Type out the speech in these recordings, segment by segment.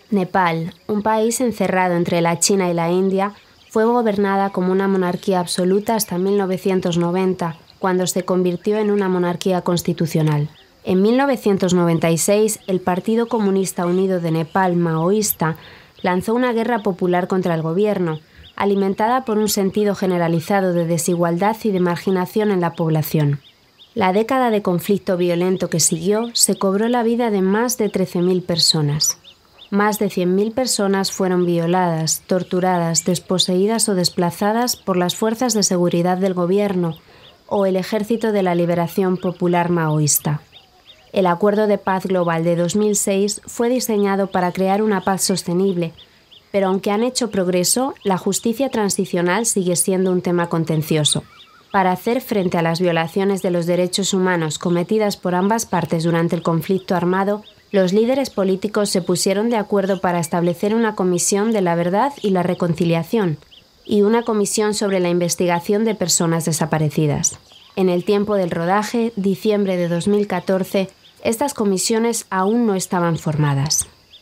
Nepal, un país encerrado entre la China y la India, fue gobernada como una monarquía absoluta hasta 1990, cuando se convirtió en una monarquía constitucional. En 1996, el Partido Comunista Unido de Nepal maoísta lanzó una guerra popular contra el gobierno, alimentada por un sentido generalizado de desigualdad y de marginación en la población. La década de conflicto violento que siguió se cobró la vida de más de 13.000 personas. Más de 100.000 personas fueron violadas, torturadas, desposeídas o desplazadas por las fuerzas de seguridad del gobierno o el Ejército de la Liberación Popular maoísta. El Acuerdo de Paz Global de 2006 fue diseñado para crear una paz sostenible, pero aunque han hecho progreso, la justicia transicional sigue siendo un tema contencioso. Para hacer frente a las violaciones de los derechos humanos cometidas por ambas partes durante el conflicto armado, los líderes políticos se pusieron de acuerdo para establecer una comisión de la verdad y la reconciliación y una comisión sobre la investigación de personas desaparecidas. En el tiempo del rodaje, diciembre de 2014, estas comisiones aún no estaban formadas.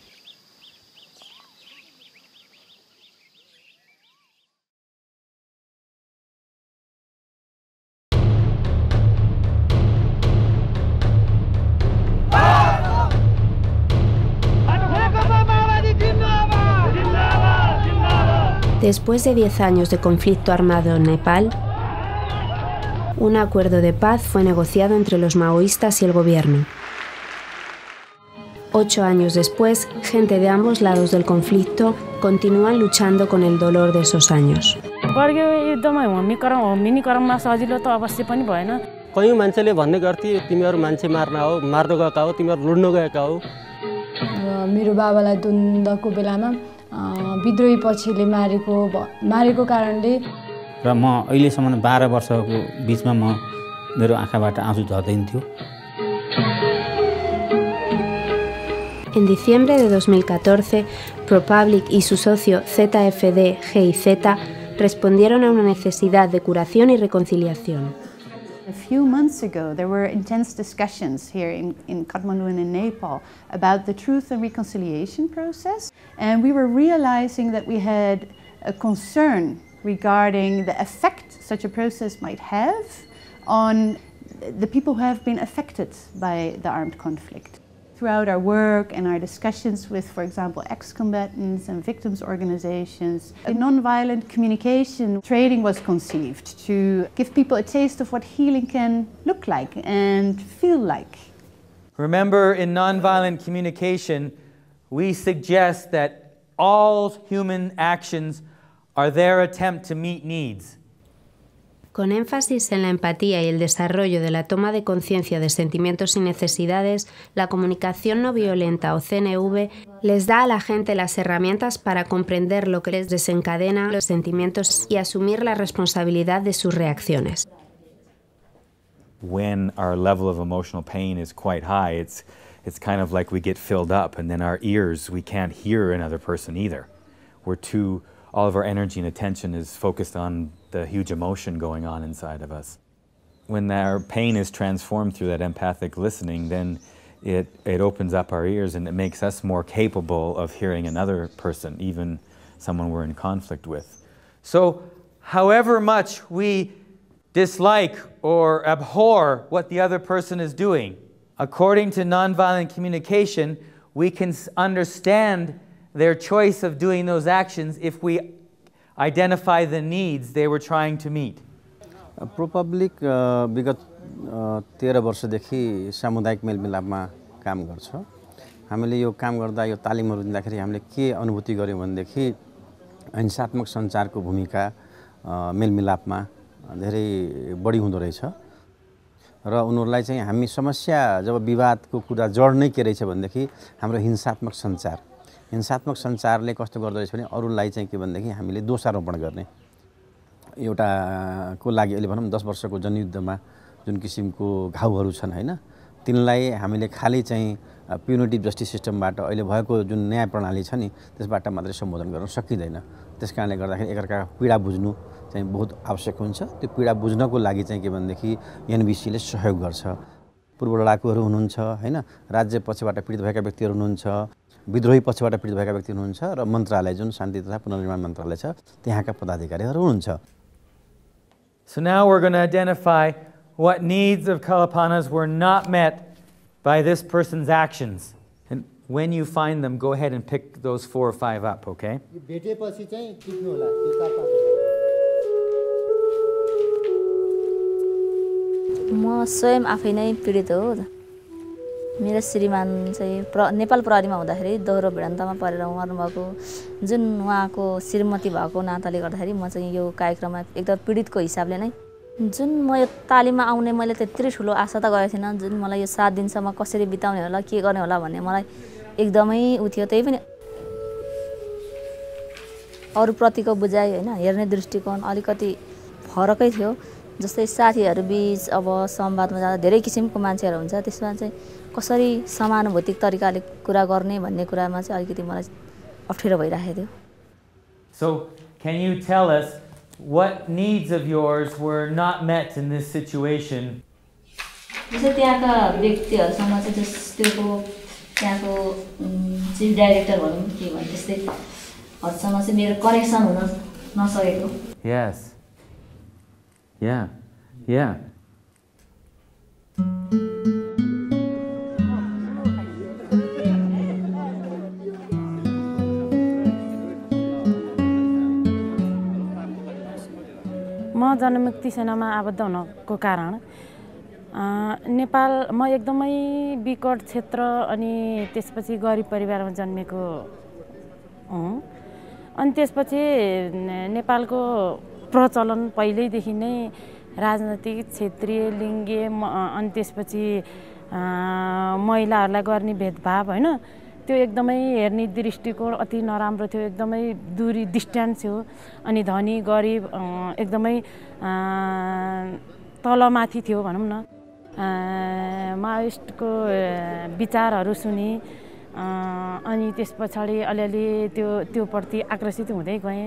Después de 10 años de conflicto armado en Nepal, un acuerdo de paz fue negociado entre los maoístas y el gobierno. 8 años después, gente de ambos lados del conflicto continúan luchando con el dolor de esos años. विद्रोही पक्षले मारेको कारणले र म अहिलेसम्म 12 वर्षको बीचमा मेरो आँखाबाट आँसु झर्दैन थियो। En diciembre de 2014, ProPublic y su socio ZFD GIZ respondieron a una necesidad de curación y reconciliación. A few months ago, there were intense discussions here in Kathmandu and in Nepal about the truth and reconciliation process. And we were realizing that we had a concern regarding the effect such a process might have on the people who have been affected by the armed conflict. Throughout our work and our discussions with, for example, ex-combatants and victims organizations, a non-violent communication training was conceived to give people a taste of what healing can look like and feel like. Remember, in non-violent communication, we suggest that all human actions are their attempt to meet needs. Con énfasis en la empatía y el desarrollo de la toma de conciencia de sentimientos y necesidades, la comunicación no violenta o CNV les da a la gente las herramientas para comprender lo que les desencadena los sentimientos y asumir la responsabilidad de sus reacciones. When our level of emotional pain is quite high, it's kind of like we get filled up, and then our ears, we can't hear another person either. All of our energy and attention is focused on the huge emotion going on inside of us. When our pain is transformed through that empathic listening, then it opens up our ears and it makes us more capable of hearing another person, even someone we're in conflict with. So, however much we dislike or abhor what the other person is doing, according to nonviolent communication, we can understand their choice of doing those actions if we identify the needs they were trying to meet. ProPublic विगत 13 वर्षदेखि सामुदायिक मेलमिलापमा काम गर्छ। हामीले यो काम गर्दा यो तालिमहरु दिँदाखेरि हामीले के अनुभूति गर्यौं भनेदेखि हिंसात्मक सञ्चारको भूमिका मेलमिलापमा धेरै बढी हुँदो रहेछ र उनीहरुलाई चाहिँ हामी समस्या जब विवादको कुरा जड नै के रहेछ भनेदेखि हाम्रो हिंसात्मक सञ्चारले कस्तो गर्दो रहेछ भने अरूलाई चाहिँ के भन्दाखेरि हामीले दोषारोपण गर्ने एउटाको लागि अहिले भनौं 10 वर्षको जनयुद्धमा जुन किसिमको घाउहरू छन् हैन तिनलाई हामीले खाली चाहिँ प्युनिटिभ जस्टिस सिस्टमबाट अहिले भएको जुन न्याय प्रणाली छ नि त्यसबाट मात्रै सम्बोधन गर्न सकिदैन। त्यसकारणले गर्दाखेरि एकअर्काको पीडा बुझ्नु चाहिँ बहुत आवश्यक हुन्छ। त्यो पीडा बुझ्नको लागि चाहिँ के भन्दाखेरि एनबीसी ले सहयोग गर्छ। पूर्व लडाकुहरू हुनुहुन्छ हैन राज्य पक्षबाट पीडित भएका व्यक्तिहरू हुनुहुन्छ विद्रोही पक्षबाट पीडित भएका व्यक्ति हुनुहुन्छ र मन्त्रालय जुन शान्ति तथा पुनर्निर्माण मन्त्रालय छ त्यहाँका पदाधिकारीहरू हुनुहुन्छ। So now we're going to identify what needs of Kalapanas were not met by this person's actions. And when you find them, go ahead and pick those 4 or 5 up, okay? म स्वयं आफै नै पीडित हो। मेरो श्रीमान चाहिँ नेपाल प्रहरीमा हुँदाखेरि दोहोरो भिडन्तमा परेर मर्नुभएको, जुन उहाँको श्रीमती भएको नाताले गर्दाखेरि म चाहिँ यो कार्यक्रममा एकदम पीडितको हिसाबले नै जुन म यो तालिममा आउने मैले त्यत्रै ठुलो आशा त गरेको थिइनँ। जुन मलाई यो 7 दिनसम्म कसरी बिताउने होला के गर्ने होला भन्ने मलाई एकदमै उ थियो। त्यही पनि अरूप्रतिको बुझाइ हैन हेर्ने दृष्टिकोण अलिकति फरकै थियो। जस्तै साथीहरू बीच अब संवादमा जाँदा धेरै किसिमको मान्छेहरू हुन्छ, त्यसमा चाहिँ कसरी समानुभूतिक तरिकाले कुरा गर्ने भन्ने कुरामा चाहिँ अलिकति मलाई अप्ठ्यारो भइरहेको थियो। So, can you tell us what needs of yours were not met in this situation? जस्तै त्यहाँका व्यक्तिहरूसँग चाहिँ जस्तैको त्यहाँको चिफ डाइरेक्टर भनौँ के भन्छ त्यस्तै हदसम्म चाहिँ मेरो कनेक्सन हुन नसकेको। Yes. Yeah. Yeah. म जनमुक्ति सेनामा आबद्ध हुनको कारण नेपाल म एकदमै विकट क्षेत्र अनि त्यसपछि गरिब परिवारमा जन्मेको हुँ। अनि त्यसपछि नेपालको प्रचलन पहिल्यैदेखि नै राजनैतिक क्षेत्रीय लिङ्गीय अनि त्यसपछि महिलाहरूलाई गर्ने भेदभाव हैन त्यो एकदमै हेर्ने दृष्टिकोण अति नराम्रो थियो। एकदमै दूरी डिस्टेन्स थियो। अनि धनी गरिब एकदमै तलमाथि थियो भनौँ न। माओइस्टको विचारहरू सुने अनि त्यस पछाडि अलिअलि त्योप्रति आकर्षित हुँदै गएँ।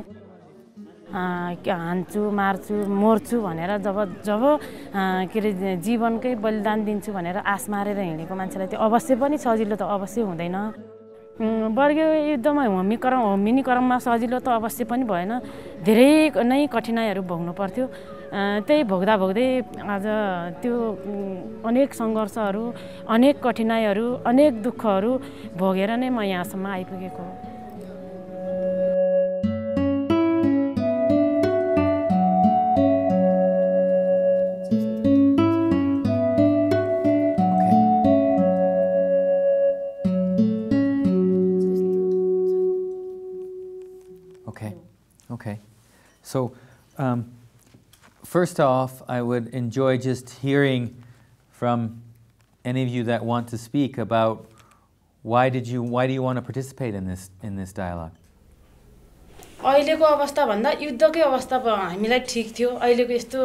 हान्छु मार्छु मर्छु भनेर जब के अरे जीवनकै बलिदान दिन्छु भनेर आश मारेर हिँडेको मान्छेलाई त्यो अवश्य पनि सजिलो त अवश्य हुँदैन। वर्गीय युद्धमा होमिनीकरणमा सजिलो त अवश्य पनि भएन। धेरै नै कठिनाइहरू भोग्नु पर्थ्यो। त्यही भोग्दा भोग्दै आज त्यो अनेक सङ्घर्षहरू अनेक कठिनाइहरू अनेक दुःखहरू भोगेर नै म यहाँसम्म आइपुगेको हो। Okay. So, first off, I would enjoy just hearing from any of you that want to speak about why do you want to participate in this dialogue? अहिलेको अवस्था भन्दा युद्धकै अवस्था हामीलाई ठीक थियो। अहिलेको यस्तो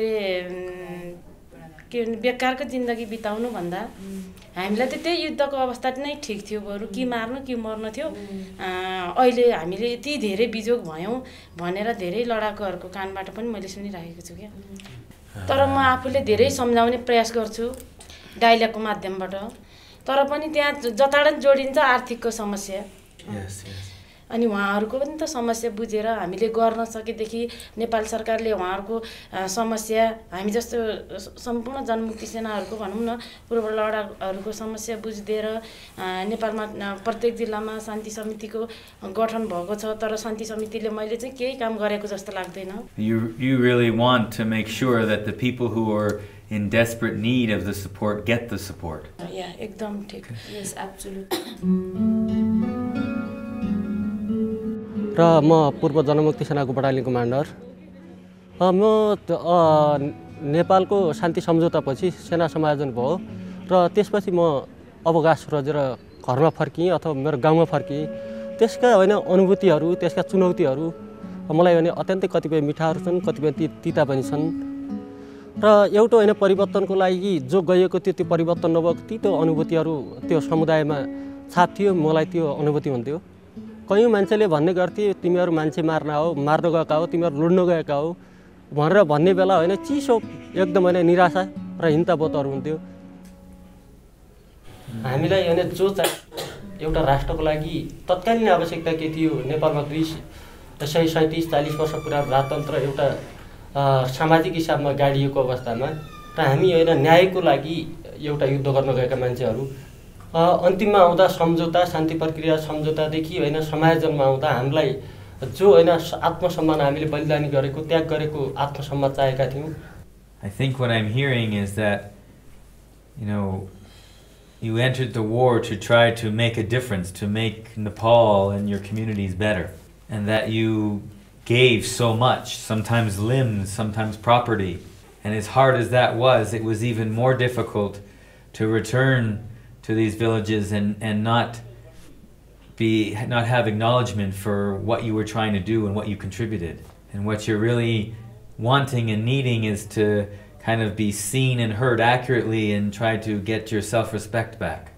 के बेकारको जिन्दगी बिताउनु भन्दा हामीलाई त त्यही युद्धको अवस्था नै ठीक थियो। बरु कि मार्नु कि मर्नु थियो। अहिले हामीले यति धेरै बिजोग भयौँ भनेर धेरै लडाकुहरूको कानबाट पनि मैले सुनिरहेको छु क्या। तर म आफूले धेरै सम्झाउने प्रयास गर्छु डायलगको माध्यमबाट। तर पनि त्यहाँ जताडन जोडिन्छ आर्थिकको समस्या। अनि उहाँहरूको पनि त समस्या बुझेर हामीले गर्न सकेदेखि नेपाल सरकारले उहाँहरूको समस्या हामी जस्तो सम्पूर्ण जनमुक्ति सेनाहरूको भनौँ न पूर्व लडाकुहरूको समस्या बुझिदिएर नेपालमा प्रत्येक जिल्लामा शान्ति समितिको गठन भएको छ। तर शान्ति समितिले मैले चाहिँ केही काम गरेको जस्तो लाग्दैन। You really want to make sure that the people who are in desperate need of the support get the support. Yeah, एकदम ठीक. Yes, absolutely. र म पूर्व जनमुक्ति सेनाको बटालियन कमान्डर। म नेपालको शान्ति सम्झौतापछि सेना समायोजन भयो र त्यसपछि म अवकाश रोजेर घरमा फर्किएँ अथवा मेरो गाउँमा फर्किएँ। त्यसका अनुभूतिहरू त्यसका चुनौतीहरू मलाई अत्यन्तै कतिपय मिठाहरू छन् कतिपय तिता पनि छन्। र एउटा परिवर्तनको लागि जो गएको थियो त्यो परिवर्तन नभएको त्यो अनुभूतिहरू त्यो समुदायमा छाप थियो। मलाई त्यो अनुभूति हुन्थ्यो। कयौँ मान्छेले भन्ने गर्थे तिमीहरू मान्छे मार्न गएका हो तिमीहरू लुड्न गएका हो भनेर भन्ने बेला चिसो एकदम निराशा र हिंताबोधहरू हुन्थ्यो। हामीलाई जो एउटा राष्ट्रको लागि तत्कालीन आवश्यकता के थियो? नेपालमा 37-40 वर्ष पुरानो राजतन्त्र एउटा सामाजिक हिसाबमा गाडिएको अवस्थामा र हामी होइन न्यायको लागि एउटा युद्ध गर्न गएका मान्छेहरू अन्तिममा आउँदा सम्झौता, शान्ति प्रक्रिया सम्झौतादेखि होइन समायोजनमा आउँदा हामीलाई जो होइन आत्मसम्मान हामीले बलिदानी गरेको, त्याग गरेको आत्मसम्मान चाहेका थियौँ। I think what I'm hearing is that, you entered the war to try to make a difference, to make Nepal and your communities better, and that you gave so much, sometimes limbs, sometimes property. And as hard as that was, it was even more difficult to return to these villages and not have acknowledgement for what you were trying to do and what you contributed. And what you're really wanting and needing is to kind of be seen and heard accurately and try to get your self-respect back.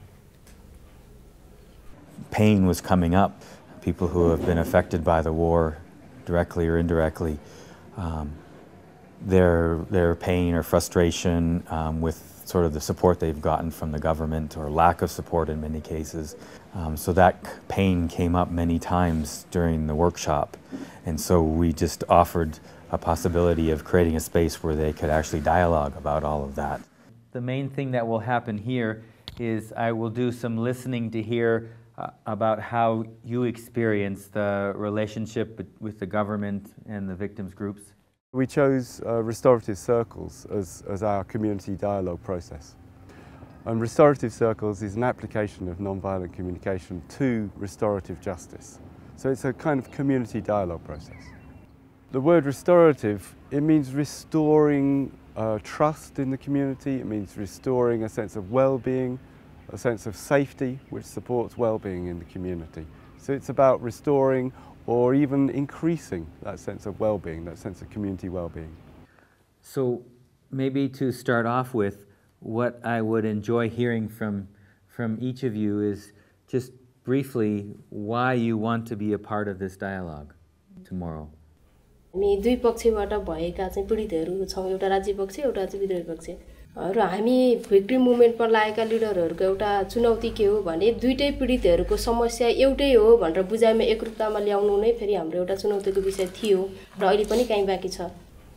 Pain was coming up. People who have been affected by the war, directly or indirectly, their pain or frustration with sort of the support they've gotten from the government, or lack of support in many cases. So that pain came up many times during the workshop. And so we just offered a possibility of creating a space where they could actually dialogue about all of that. The main thing that will happen here is I will do some listening to hear about how you experience the relationship with the government and the victims groups. We chose restorative circles as our community dialogue process. And restorative circles is an application of nonviolent communication to restorative justice. So it's a kind of community dialogue process. The word restorative, it means restoring trust in the community. It means restoring a sense of well-being, a sense of safety, which supports well-being in the community. So it's about restoring or even increasing that sense of well-being, that sense of community well-being. So maybe to start off with, what I would enjoy hearing from each of you is just briefly why you want to be a part of this dialogue tomorrow. हामी दुई पक्षबाट भएका चाहिँ पीडितहरू छौं, एउटा राज्य पक्ष एउटा चाहिँ विद्रोही पक्ष र हामी भिक्टिम मुभमेन्टमा लागेका लिडरहरूको एउटा चुनौती के हो भने दुईटै पीडितहरूको समस्या एउटै हो भनेर बुझाइमा एकरूपतामा ल्याउनु नै फेरि हाम्रो एउटा चुनौतीको विषय थियो र अहिले पनि कहीँ बाँकी छ।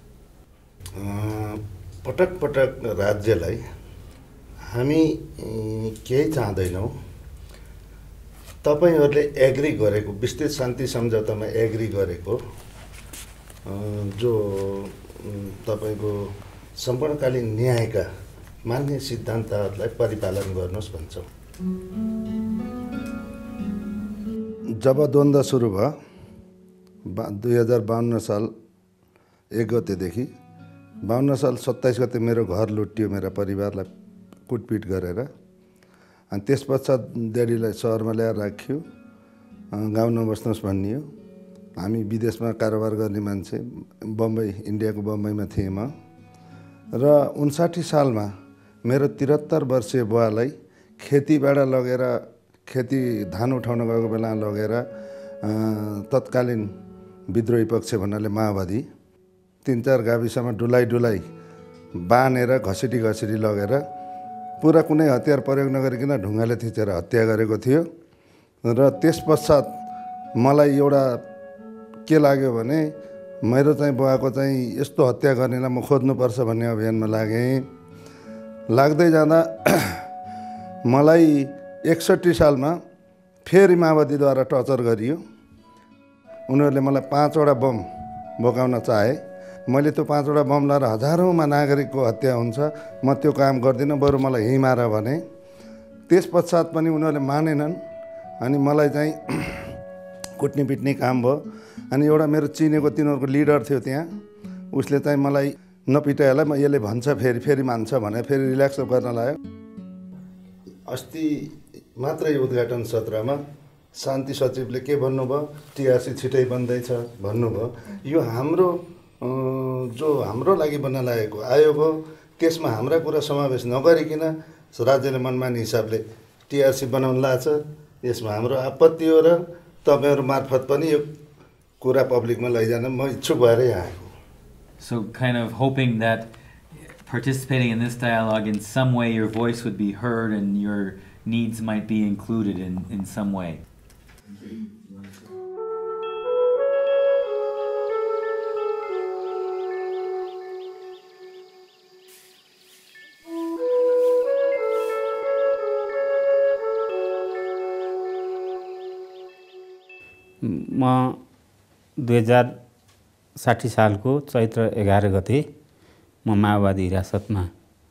पटक पटक राज्यलाई हामी केही चाहदैनौं, तपाईहरुले एग्री गरेको विस्तृत शान्ति सम्झौतामा एग्री गरेको जो तपाईको सम्पूर्णकालीन न्यायका मान्य सिद्धान्तहरूलाई परिपालन गर्नुस् भन्छौं। जब द्वन्द्व सुरु भयो 2052 साल 1 गतेदेखि 52 साल 27 गते मेरो घर लुटियो, मेरा परिवारलाई कुटपिट गरेर। अनि त्यसपश्चात ड्याडीलाई शहरमा ल्याएर राख्यो, गाउँ नबस्नुहोस् भनियो। हामी विदेशमा कारोबार गर्ने मान्छे, बम्बई, इन्डियाको बम्बईमा थिएँ म। र 59 सालमा मेरो 73 वर्षीय बुवालाई खेतीबाट लगेर खेती धान उठाउन गएको बेला लगेर तत्कालीन विद्रोही पक्ष भन्नाले माओवादी 3-4 गाविसमा डुलाई बानेर घसिटी लगेर पुरा कुनै हतियार प्रयोग नगरिकन ढुङ्गाले थिचेर हत्या गरेको थियो। र त्यसपश्चात मलाई एउटा के लाग्यो भने मेरो चाहिँ बुवाको चाहिँ यस्तो हत्या गर्नेलाई म खोज्नुपर्छ भन्ने अभियानमा लागेँ। लाग्दै जाँदा मलाई 61 सालमा फेरि माओवादीद्वारा टर्चर गरियो। उनीहरूले मलाई 5 वटा बम बोकाउन चाहे। मैले त्यो 5 वटा बम लाएर हजारौंमा नागरिकको हत्या हुन्छ, म त्यो काम गर्दिनँ, बरु मलाई यही मार भने। त्यसपश्चात पनि उनीहरूले मानेनन्। अनि मलाई चाहिँ कुट्ने पिट्ने काम भयो। अनि एउटा मेरो चिनेको तिनीहरूको लिडर थियो त्यहाँ, उसले चाहिँ मलाई नपिटाएला म यसले भन्छ फेरि मान्छ भने फेरि रिल्याक्स गर्न लाग्यो। अस्ति मात्रै उद्घाटन सत्रमा शान्ति सचिवले के भन्नुभयो, टीआरसी छिटै बन्दैछ भन्नुभयो। यो हाम्रो जो हाम्रो लागि बन्न लागेको आयोग हो, त्यसमा हाम्रा कुरा समावेश नगरिकन राज्यले मनमानी हिसाबले टीआरसी बनाउन लाग्छ। यसमा हाम्रो आपत्ति हो र तपाईहरु मार्फत पनि यो कुरा पब्लिकमा लैजान म इच्छुक भएर यहाँ आएको। So kind of hoping that participating in this dialogue in some way your voice would be heard and your needs might be included in some way. म 2060 सालको चैत्र 11 गते म माओवादी हिरासतमा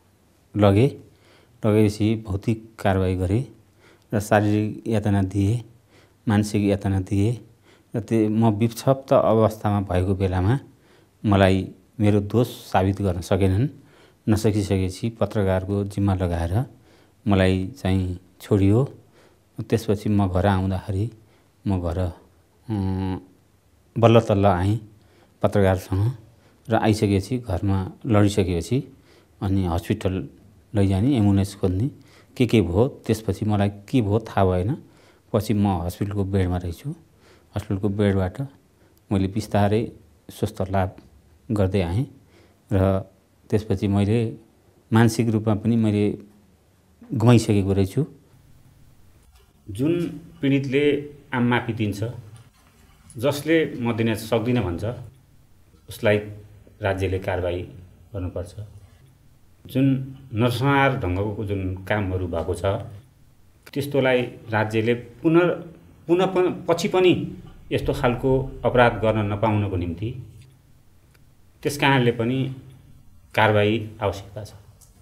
लगेपछि भौतिक कारबाही गरे र शारीरिक यातना दिए, मानसिक यातना दिए र म विक्षिप्त अवस्थामा भएको बेलामा मलाई मेरो दोष साबित गर्न सकेनन्। नसकिसकेपछि पत्रकारको जिम्मा लगाएर मलाई चाहिँ छोडियो। त्यसपछि म घर आउँदाखेरि म घर बल्ल तल्ल आएँ पत्रकारसँग र आइसकेपछि घरमा लडिसकेपछि अनि हस्पिटल लैजाने, एम्बुलेन्स खोज्ने के भयो। त्यसपछि मलाई के भयो थाहा भएन। पछि म हस्पिटलको बेडमा रहेछु। हस्पिटलको बेडबाट मैले बिस्तारै स्वस्थ लाभ गर्दै आएँ र त्यसपछि मैले मानसिक रूपमा पनि मैले गुमाइसकेको रहेछु। जुन पीडितले आम माफी दिन्छ, जसले म दिन सक्दिनँ भन्छ, उसलाई राज्यले कारबाही गर्नुपर्छ। जुन नरसंहार ढङ्गको जुन कामहरू भएको छ त्यस्तोलाई राज्यले पुनः पछि पनि यस्तो खालको अपराध गर्न नपाउनको निम्ति त्यस कारणले पनि कारबाही आवश्यकता छ।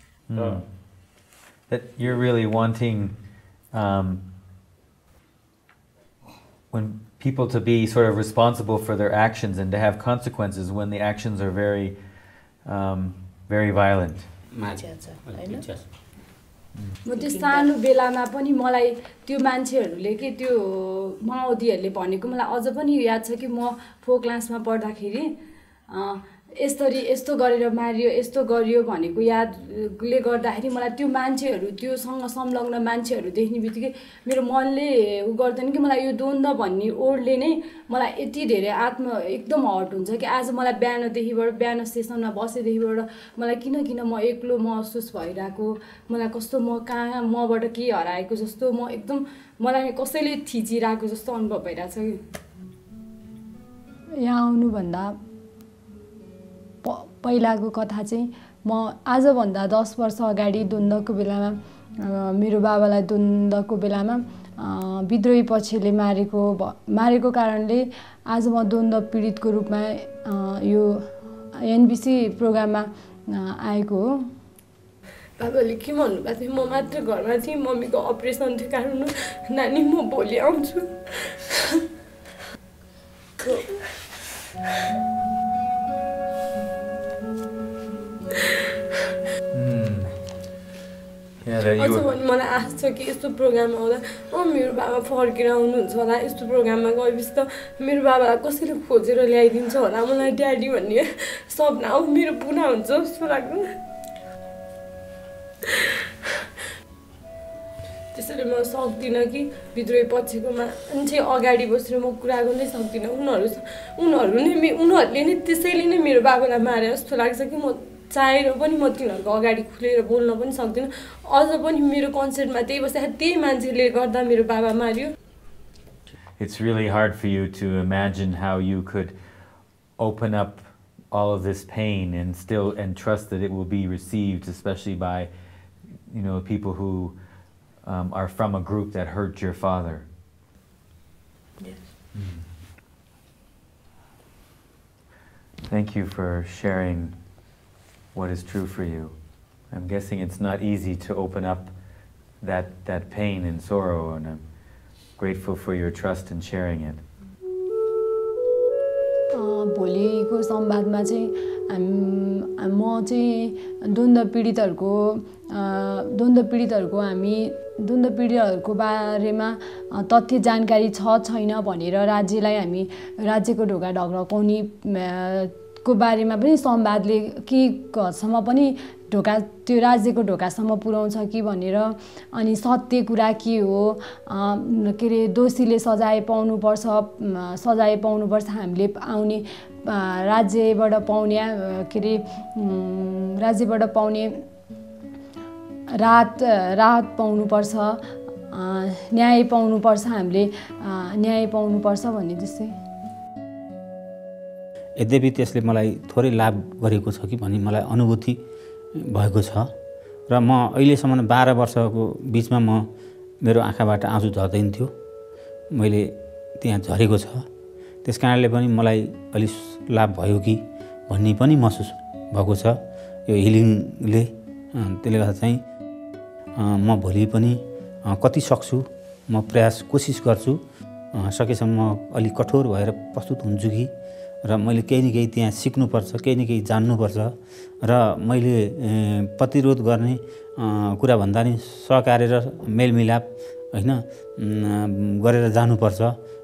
That you're really wanting when people to be sort of responsible for their actions and to have consequences when the actions are very very violent. म त्यो सानो बेलामा पनि मलाई त्यो मान्छेहरूले के त्यो माओवादीहरूले भनेको मलाई अझ पनि याद छ कि म 4 क्लासमा पढ्दाखेरि यस्तो गरेर मारियो, यस्तो गरियो भनेको यादले गर्दाखेरि मलाई त्यो मान्छेहरू, त्योसँग संलग्न मान्छेहरू देख्ने बित्तिकै मेरो मनले गर्दैन कि मलाई यो द्वन्द्व भन्ने ओडले नै मलाई यति धेरै एकदम हट हुन्छ कि आज मलाई बिहान स्टेसनमा बसेदेखिबाट मलाई किन म एक्लो महसुस भइरहेको, मलाई कस्तो मबाट के हराएको जस्तो, म एकदम मलाई कसैले थिचिरहेको जस्तो अनुभव भइरहेछ कि। यहाँ आउनुभन्दा पहिलाको कथा चाहिँ म आजभन्दा 10 वर्ष अगाडि द्वन्द्वको बेलामा मेरो बाबालाई द्वन्द्वको बेलामा विद्रोही पक्षले मारेको कारणले आज म द्वन्द्व पीडितको रूपमा यो एनबिसी प्रोग्राममा आएको हो। बाबाले के भन्नुभएको थियो, म मात्र घरमा थिएँ, मम्मीको अपरेसन थियो कारण नानी म भोलि आउँछु। मलाई आश छ कि यस्तो प्रोग्राममा आउँदा मेरो बाबा फर्केर आउनुहुन्छ होला, यस्तो प्रोग्राममा गएपछि त मेरो बाबालाई कसैले खोजेर ल्याइदिन्छ होला, मलाई ड्याडी भन्ने सपना हो मेरो पुरा हुन्छ जस्तो लाग्छ। त्यसैले म सक्दिनँ कि विद्रोही पक्षको मान्छे अगाडि बसेर म कुरा गर्नै सक्दिनँ। उनीहरूले नै त्यसैले नै मेरो बाबालाई मारे जस्तो लाग्छ कि म चाहेर पनि म तिनीहरूको अगाडि खुलेर बोल्न पनि सक्दिनँ। अझ पनि मेरो कन्सर्टमा त्यही बसेर त्यही मान्छेले गर्दा मेरो बाबा मारियो। It's really hard for you to imagine how you could open up all of this pain and trust that it will be received, especially by people who are from a group that hurt your father. Yes. Thank you for sharing what is true for you. I'm guessing it's not easy to open up that pain and sorrow, and I'm grateful for your trust in sharing it. भोलिको संवादमा चाहिँ म चाहिँ द्वन्द्व पीडितहरूको बारेमा तथ्य जानकारी छैन भनेर राज्यलाई हामी राज्यको ढोका ढकढकाउने को बारेमा पनि संवादले के हदसम्म पनि त्यो राज्यको ढोकासम्म पुर्याउँछ कि भनेर, अनि सत्य कुरा के हो, के अरे दोषीले सजाय पाउनुपर्छ, हामीले आउने राज्यबाट पाउने राहत पाउनुपर्छ न्याय पाउनुपर्छ, हामीले न्याय पाउनुपर्छ भन्ने जस्तै। यद्यपि त्यसले मलाई थोरै लाभ गरेको छ कि भन्ने मलाई अनुभूति भएको छ र म अहिलेसम्म 12 वर्षको बिचमा मेरो आँखाबाट आँसु झर्दैन थियो, मैले त्यहाँ झरेको छ। त्यस कारणले पनि मलाई अलि लाभ भयो कि भन्ने पनि महसुस भएको छ यो हिलिङले। त्यसले गर्दा चाहिँ म भोलि पनि कति सक्छु म कोसिस गर्छु, सकेसम्म अलि कठोर भएर प्रस्तुत हुन्छु कि र मैले केही न केही त्यहाँ सिक्नुपर्छ, केही न केही जान्नुपर्छ र मैले प्रतिरोध गर्ने कुरा भन्दा नि सहकार्य र मेलमिलाप हैन गरेर जानुपर्छ।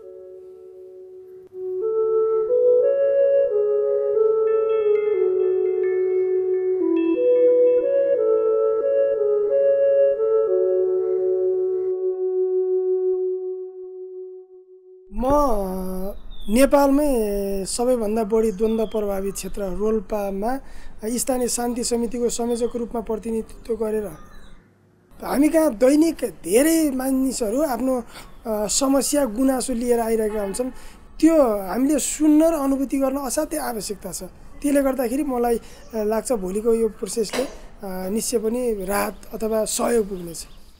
म नेपालमै सबैभन्दा बढी द्वन्द्व प्रभावित क्षेत्र रोल्पामा स्थानीय शान्ति समितिको संयोजकको रूपमा प्रतिनिधित्व गरेर हामी कहाँ दैनिक धेरै मानिसहरू आफ्नो समस्या गुनासो लिएर आइरहेका हुन्छन्। त्यो हामीले सुन्न र अनुभूति गर्न असाध्यै आवश्यकता छ। त्यसले गर्दाखेरि मलाई लाग्छ भोलिको यो प्रोसेसले निश्चय पनि राहत अथवा सहयोग पुग्नेछ।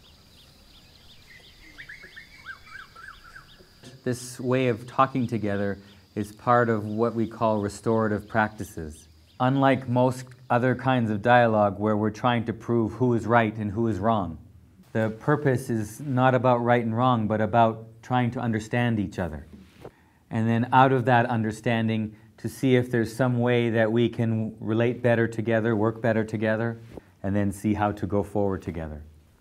This way of talking together is part of what we call restorative practices. Unlike most other kinds of dialogue where we're trying to prove who is right and who is wrong, the purpose is not about right and wrong, but about trying to understand each other. And then out of that understanding, to see if there's some way that we can relate better together, work better together, and then see how to go forward together.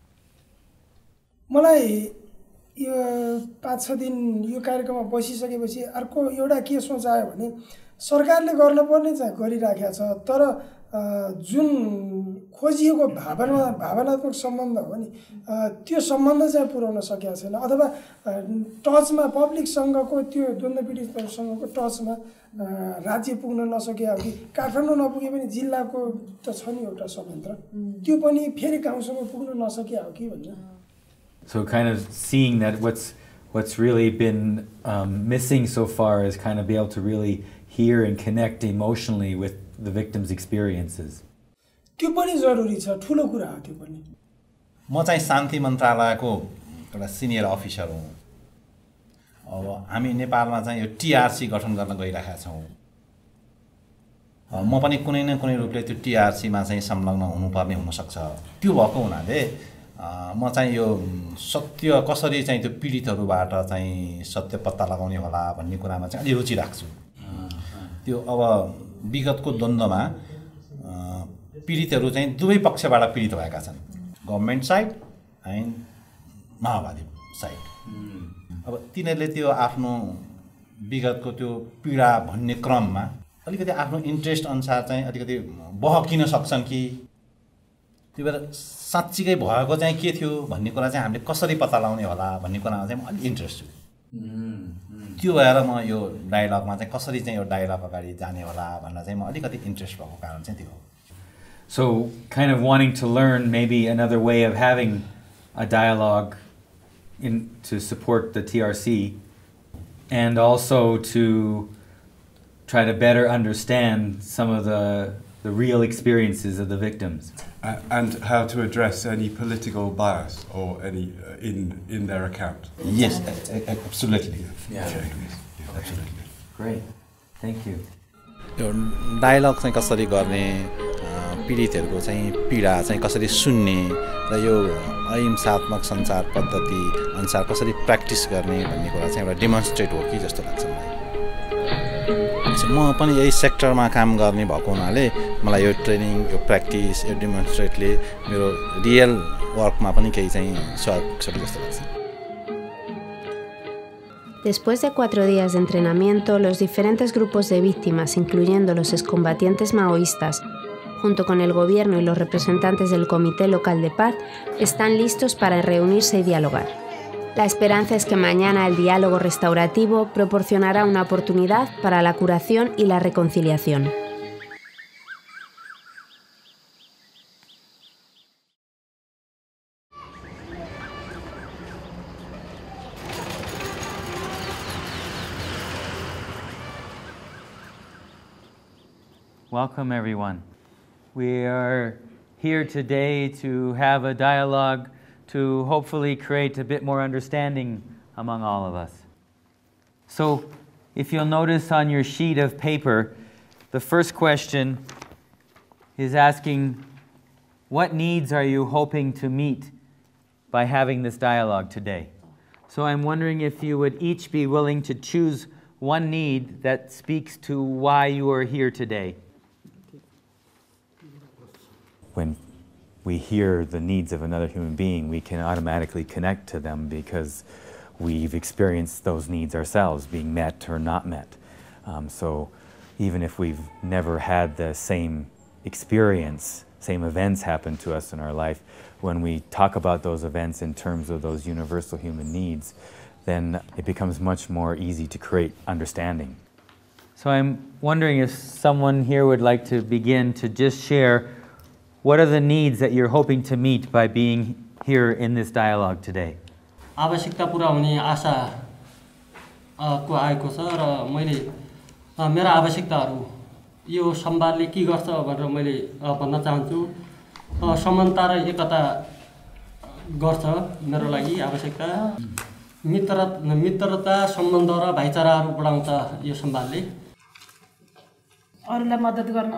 मलाई यो 5-6 दिन यो कार्यक्रममा बसिसकेपछि अर्को एउटा के सोच आयो भने सरकारले गर्नुपर्ने चाहिँ गरिराखेको छ, तर जुन खोजिएको भावनात्मक सम्बन्ध हो नि त्यो सम्बन्ध चाहिँ पुर्याउन सकेको छैन, अथवा टचमा पब्लिकसँगको त्यो द्वन्द्व पीडितहरूसँगको टचमा राज्य पुग्न नसकेको हो कि काठमाडौँ नपुगे पनि जिल्लाको त छ नि एउटा संयन्त्र, त्यो पनि फेरि गाउँसम्म पुग्न नसकेको हो कि भन्ने। So kind of seeing that what's really been missing so far is kind of be able to really hear and connect emotionally with the victims' experiences. त्यो पनि जरुरी छ, ठुलो कुरा हो त्यो पनि। म चाहिँ शान्ति मन्त्रालयको एउटा सिनियर अफिसर हुँ। अब हामी नेपालमा चाहिँ यो टीआरसी गठन गर्न गइरहेका छौँ। म पनि कुनै न कुनै रूपले त्यो टीआरसीमा चाहिँ संलग्न हुनुपर्ने हुन सक्छ। त्यो भएको हुनाले म चाहिँ यो सत्य कसरी चाहिँ त्यो पीडितहरूबाट चाहिँ सत्य पत्ता लगाउने होला भन्ने कुरामा चाहिँ अलि रुचि राख्छु। त्यो अब विगतको द्वन्द्वमा पीडितहरू चाहिँ दुवै पक्षबाट पीडित भएका छन्, गभर्नमेन्ट साइड एन्ड माओवादी साइड। अब तिनीहरूले त्यो आफ्नो विगतको त्यो पीडा भन्ने क्रममा अलिकति आफ्नो इन्ट्रेस्ट अनुसार चाहिँ अलिकति बहकिन सक्छन् कि त्यो बेला साँच्चीकै भएको चाहिँ के थियो भन्ने कुरा चाहिँ हामीले कसरी पत्ता लगाउने होला भन्ने कुरामा चाहिँ म अलिक इन्ट्रेस्ट छु। त्यो भएर म यो डायलगमा चाहिँ कसरी चाहिँ यो डायलग अगाडि जाने होला भनेर चाहिँ म अलिकति इन्ट्रेस्ट भएको कारण चाहिँ त्यो हो। So kind of wanting to learn maybe another way of having a dialogue to support the TRC, and also to try to better understand some of the real experiences of the victims. And how to address any political bias or any in their account. Yes, absolutely. Yeah. Absolutely. Great. Thank you. यो dialogue चाहिँ कसरी गर्ने, पीडितहरूको चाहिँ पीडा चाहिँ कसरी सुन्ने र यो अहिंसात्मक सञ्चार पद्धति अनुसार कसरी प्र्याक्टिस गर्ने भन्ने कुरा चाहिँ एउटा डेमोन्स्ट्रेट हो कि जस्तो लाग्छ मलाई। म पनि यही सेक्टरमा काम गर्ने भएको हुनाले मलाई यो ट्रेनिङ, यो प्र्याक्टिस, यो डेमोन्स्ट्रेटले मेरो रियल वर्कमा पनि केही चाहिँ सहयोग छ जस्तो लाग्छ। Después de 4 días de entrenamiento, los diferentes grupos de víctimas, incluyendo los excombatientes maoístas, junto con el gobierno y los representantes del Comité Local de Paz, están listos para reunirse y dialogar. La esperanza es que mañana el diálogo restaurativo proporcionará una oportunidad para la curación y la reconciliación. Welcome, everyone. We are here today to have a dialogue to hopefully create a bit more understanding among all of us. So, if you'll notice on your sheet of paper, the first question is asking, what needs are you hoping to meet by having this dialogue today? So I'm wondering if you would each be willing to choose one need that speaks to why you are here today. When we hear the needs of another human being, we can automatically connect to them because we've experienced those needs ourselves, being met or not met. So even if we've never had the same experience, same events happen to us in our life, when we talk about those events in terms of those universal human needs, then it becomes much more easy to create understanding. So I'm wondering if someone here would like to begin to just share what are the needs that you're hoping to meet by being here in this dialogue today? आवश्यकता पूरा हुने आशा को आएको छ र मैले मेरा आवश्यकताहरू यो संवादले के गर्छ भनेर मैले भन्न चाहन्छु। समानता र एकता गर्छ मेरो लागि आवश्यकता। मित्रता सम्बन्ध र भाइचाराहरू बढाउँछ यो संवादले। अरूलाई मद्दत गर्न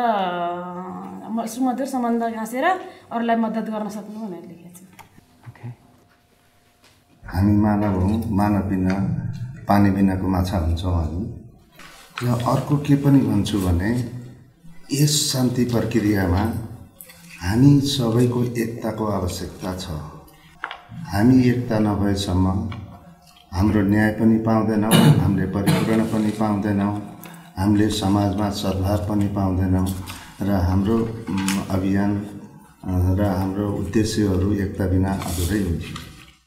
सुमधुर सम्बन्ध गाँसेर अरूलाई मद्दत गर्न सक्नु भनेर लेखेको छु। हामी मानव हौँ, मानव बिना पानी बिनाको माछा हुन्छौँ हामी। र अर्को के पनि भन्छु भने यस शान्ति प्रक्रियामा हामी सबैको एकताको आवश्यकता छ। हामी एकता नभएसम्म हाम्रो न्याय पनि पाउँदैनौँ, हामीले परिपूर्ण पनि पाउँदैनौँ, हामीले समाजमा सद्भाव पनि पाउँदैनौँ र हाम्रो अभियान र हाम्रो उद्देश्यहरू एकता बिना अधुरै हुन्छ।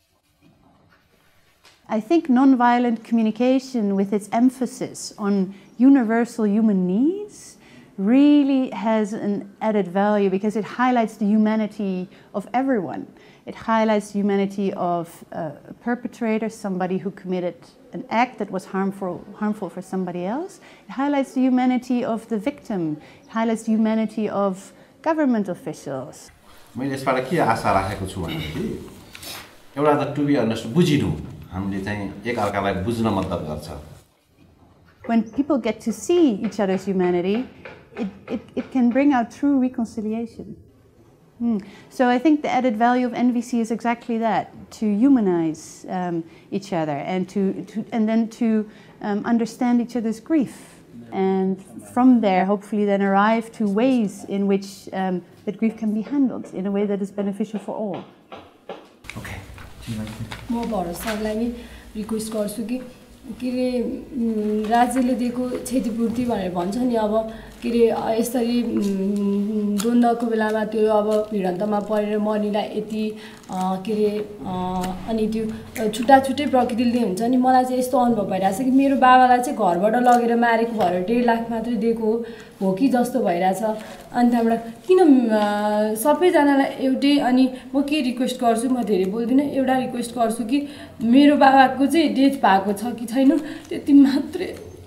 I think nonviolent communication, with its emphasis on universal human needs, really has an added value because it highlights the humanity of everyone. It highlights the humanity of a perpetrator, somebody who committed an act that was harmful for somebody else. It highlights the humanity of the victim. It highlights the humanity of government officials. मैले यसबाट के आशा राखेको छु भनेदेखि एउटा त to be understood बुझिनु हामीले चाहिँ एक अर्कालाई बुझ्न मद्दत गर्छ। When people get to see each other's humanity, it can bring out true reconciliation. So I think the added value of NVC is exactly that, to humanize each other and then to understand each other's grief. And from there, hopefully then arrive to ways in which that grief can be handled in a way that is beneficial for all. Okay. म भरत सरलाई नि request गर्छु कि के रे राज्यले दिएको क्षतिपूर्ति भनेर भन्छ नि अब के रे यसरी द्वन्द्वको बेलामा त्यो अब भिडन्तमा परेर मर्नेलाई यति के रे अनि त्यो छुट्टा छुट्टै प्रकृतिले हुन्छ नि मलाई चाहिँ यस्तो अनुभव भइरहेछ कि मेरो बाबालाई चाहिँ घरबाट लगेर मारेको भएर 1.5 लाख मात्रै दिएको हो कि जस्तो भइरहेछ। अनि त्यहाँबाट किन सबैजनालाई एउटै अनि म के रिक्वेस्ट गर्छु म धेरै बोल्दिनँ एउटा रिक्वेस्ट गर्छु कि मेरो बाबाको चाहिँ डेथ भएको छ कि छैन त्यति मात्रै।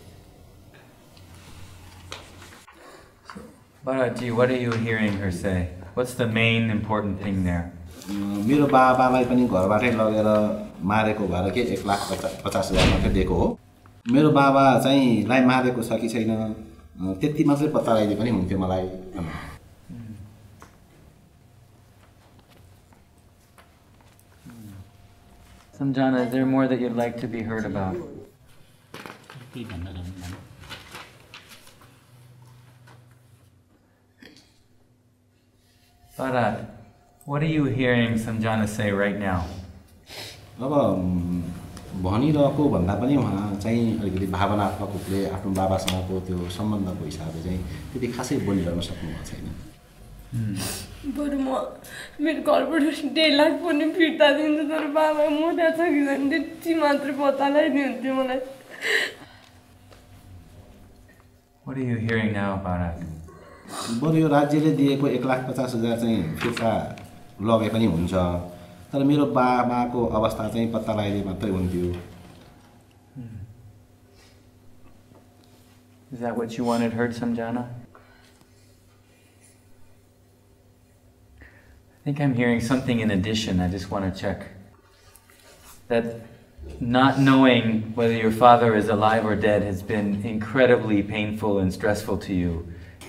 Bharati, what are you hearing her say? What's the main important thing there? मेरो बाबालाई पनि घरबाटै लगेर मारेको भएर के 1,50,000 मात्रै दिएको हो। मेरो बाबा चाहिँ लाई मारेको छ कि छैन त्यति मात्रै पत्ता लगाइदिए पनि हुन्थ्यो मलाई। Samjana, is there more that you'd like to be heard about? Bharat, what are you hearing Samjana say right now? अब भनिरहेको भन्दा पनि उहाँ चाहिँ अलिकति भावनात्मक रूपले आफ्नो बाबासँगको त्यो सम्बन्धको हिसाबले चाहिँ त्यति खासै बोलिरहन सक्नुभएको छैन। बरु म मेरो घरबाट 1.5 लाख पनि फिर्ता दिन्छु तर बाबा मोटा छ कि झन् त्यति मात्र पत्ता लगाइदिनुहुन्थ्यो मलाई। What are you hearing now, Bharat? बरु यो राज्यले दिएको 1,50,000 चाहिँ फिर्ता लगे पनि हुन्छ तर मेरो बाबाको अवस्था चाहिँ पत्ता लगाइदिए मात्रै हुन्थ्यो। Is that what you wanted heard, Samjana? think I'm hearing something in addition. I just want to check. That not knowing whether your father is alive or dead has been incredibly painful and stressful to you.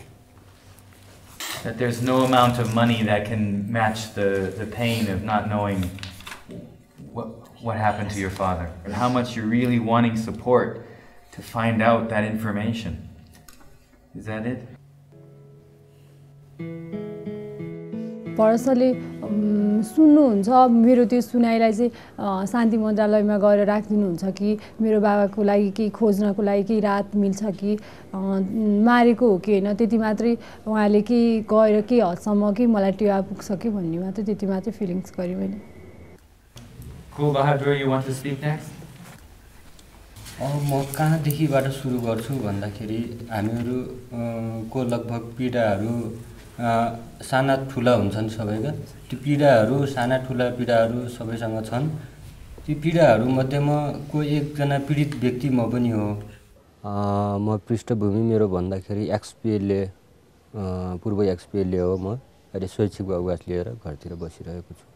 That there's no amount of money that can match the pain of not knowing what happened to your father, and how much you're really wanting support to find out that information. Is that it? परसले सुन्नुहुन्छ मेरो त्यो सुनाइलाई चाहिँ शान्ति मन्त्रालयमा गएर राखिदिनुहुन्छ कि मेरो बाबाको लागि केही खोज्नको लागि केही राहत मिल्छ कि मारेको हो कि होइन त्यति मात्रै उहाँले केही गएर केही हदसम्म कि मलाई टेवा पुग्छ कि भन्ने मात्रै त्यति मात्रै फिलिङ्स गरेँ मैले Kul Bahadur, you want to speak next? म कहाँदेखिबाट सुरु गर्छु भन्दाखेरि हामीहरूको लगभग पीडाहरू साना ठुला हुन्छन् सबैका त्यो पीडाहरू साना ठुला पीडाहरू सबैसँग छन् ती पीडाहरू मध्येमा कोही एकजना पीडित व्यक्ति म पनि हो म पृष्ठभूमि मेरो भन्दाखेरि एक्सपीएलए पूर्व एक्सपीएलए हो म अहिले शैक्षिक अवकाश लिएर घरतिर बसिरहेको छु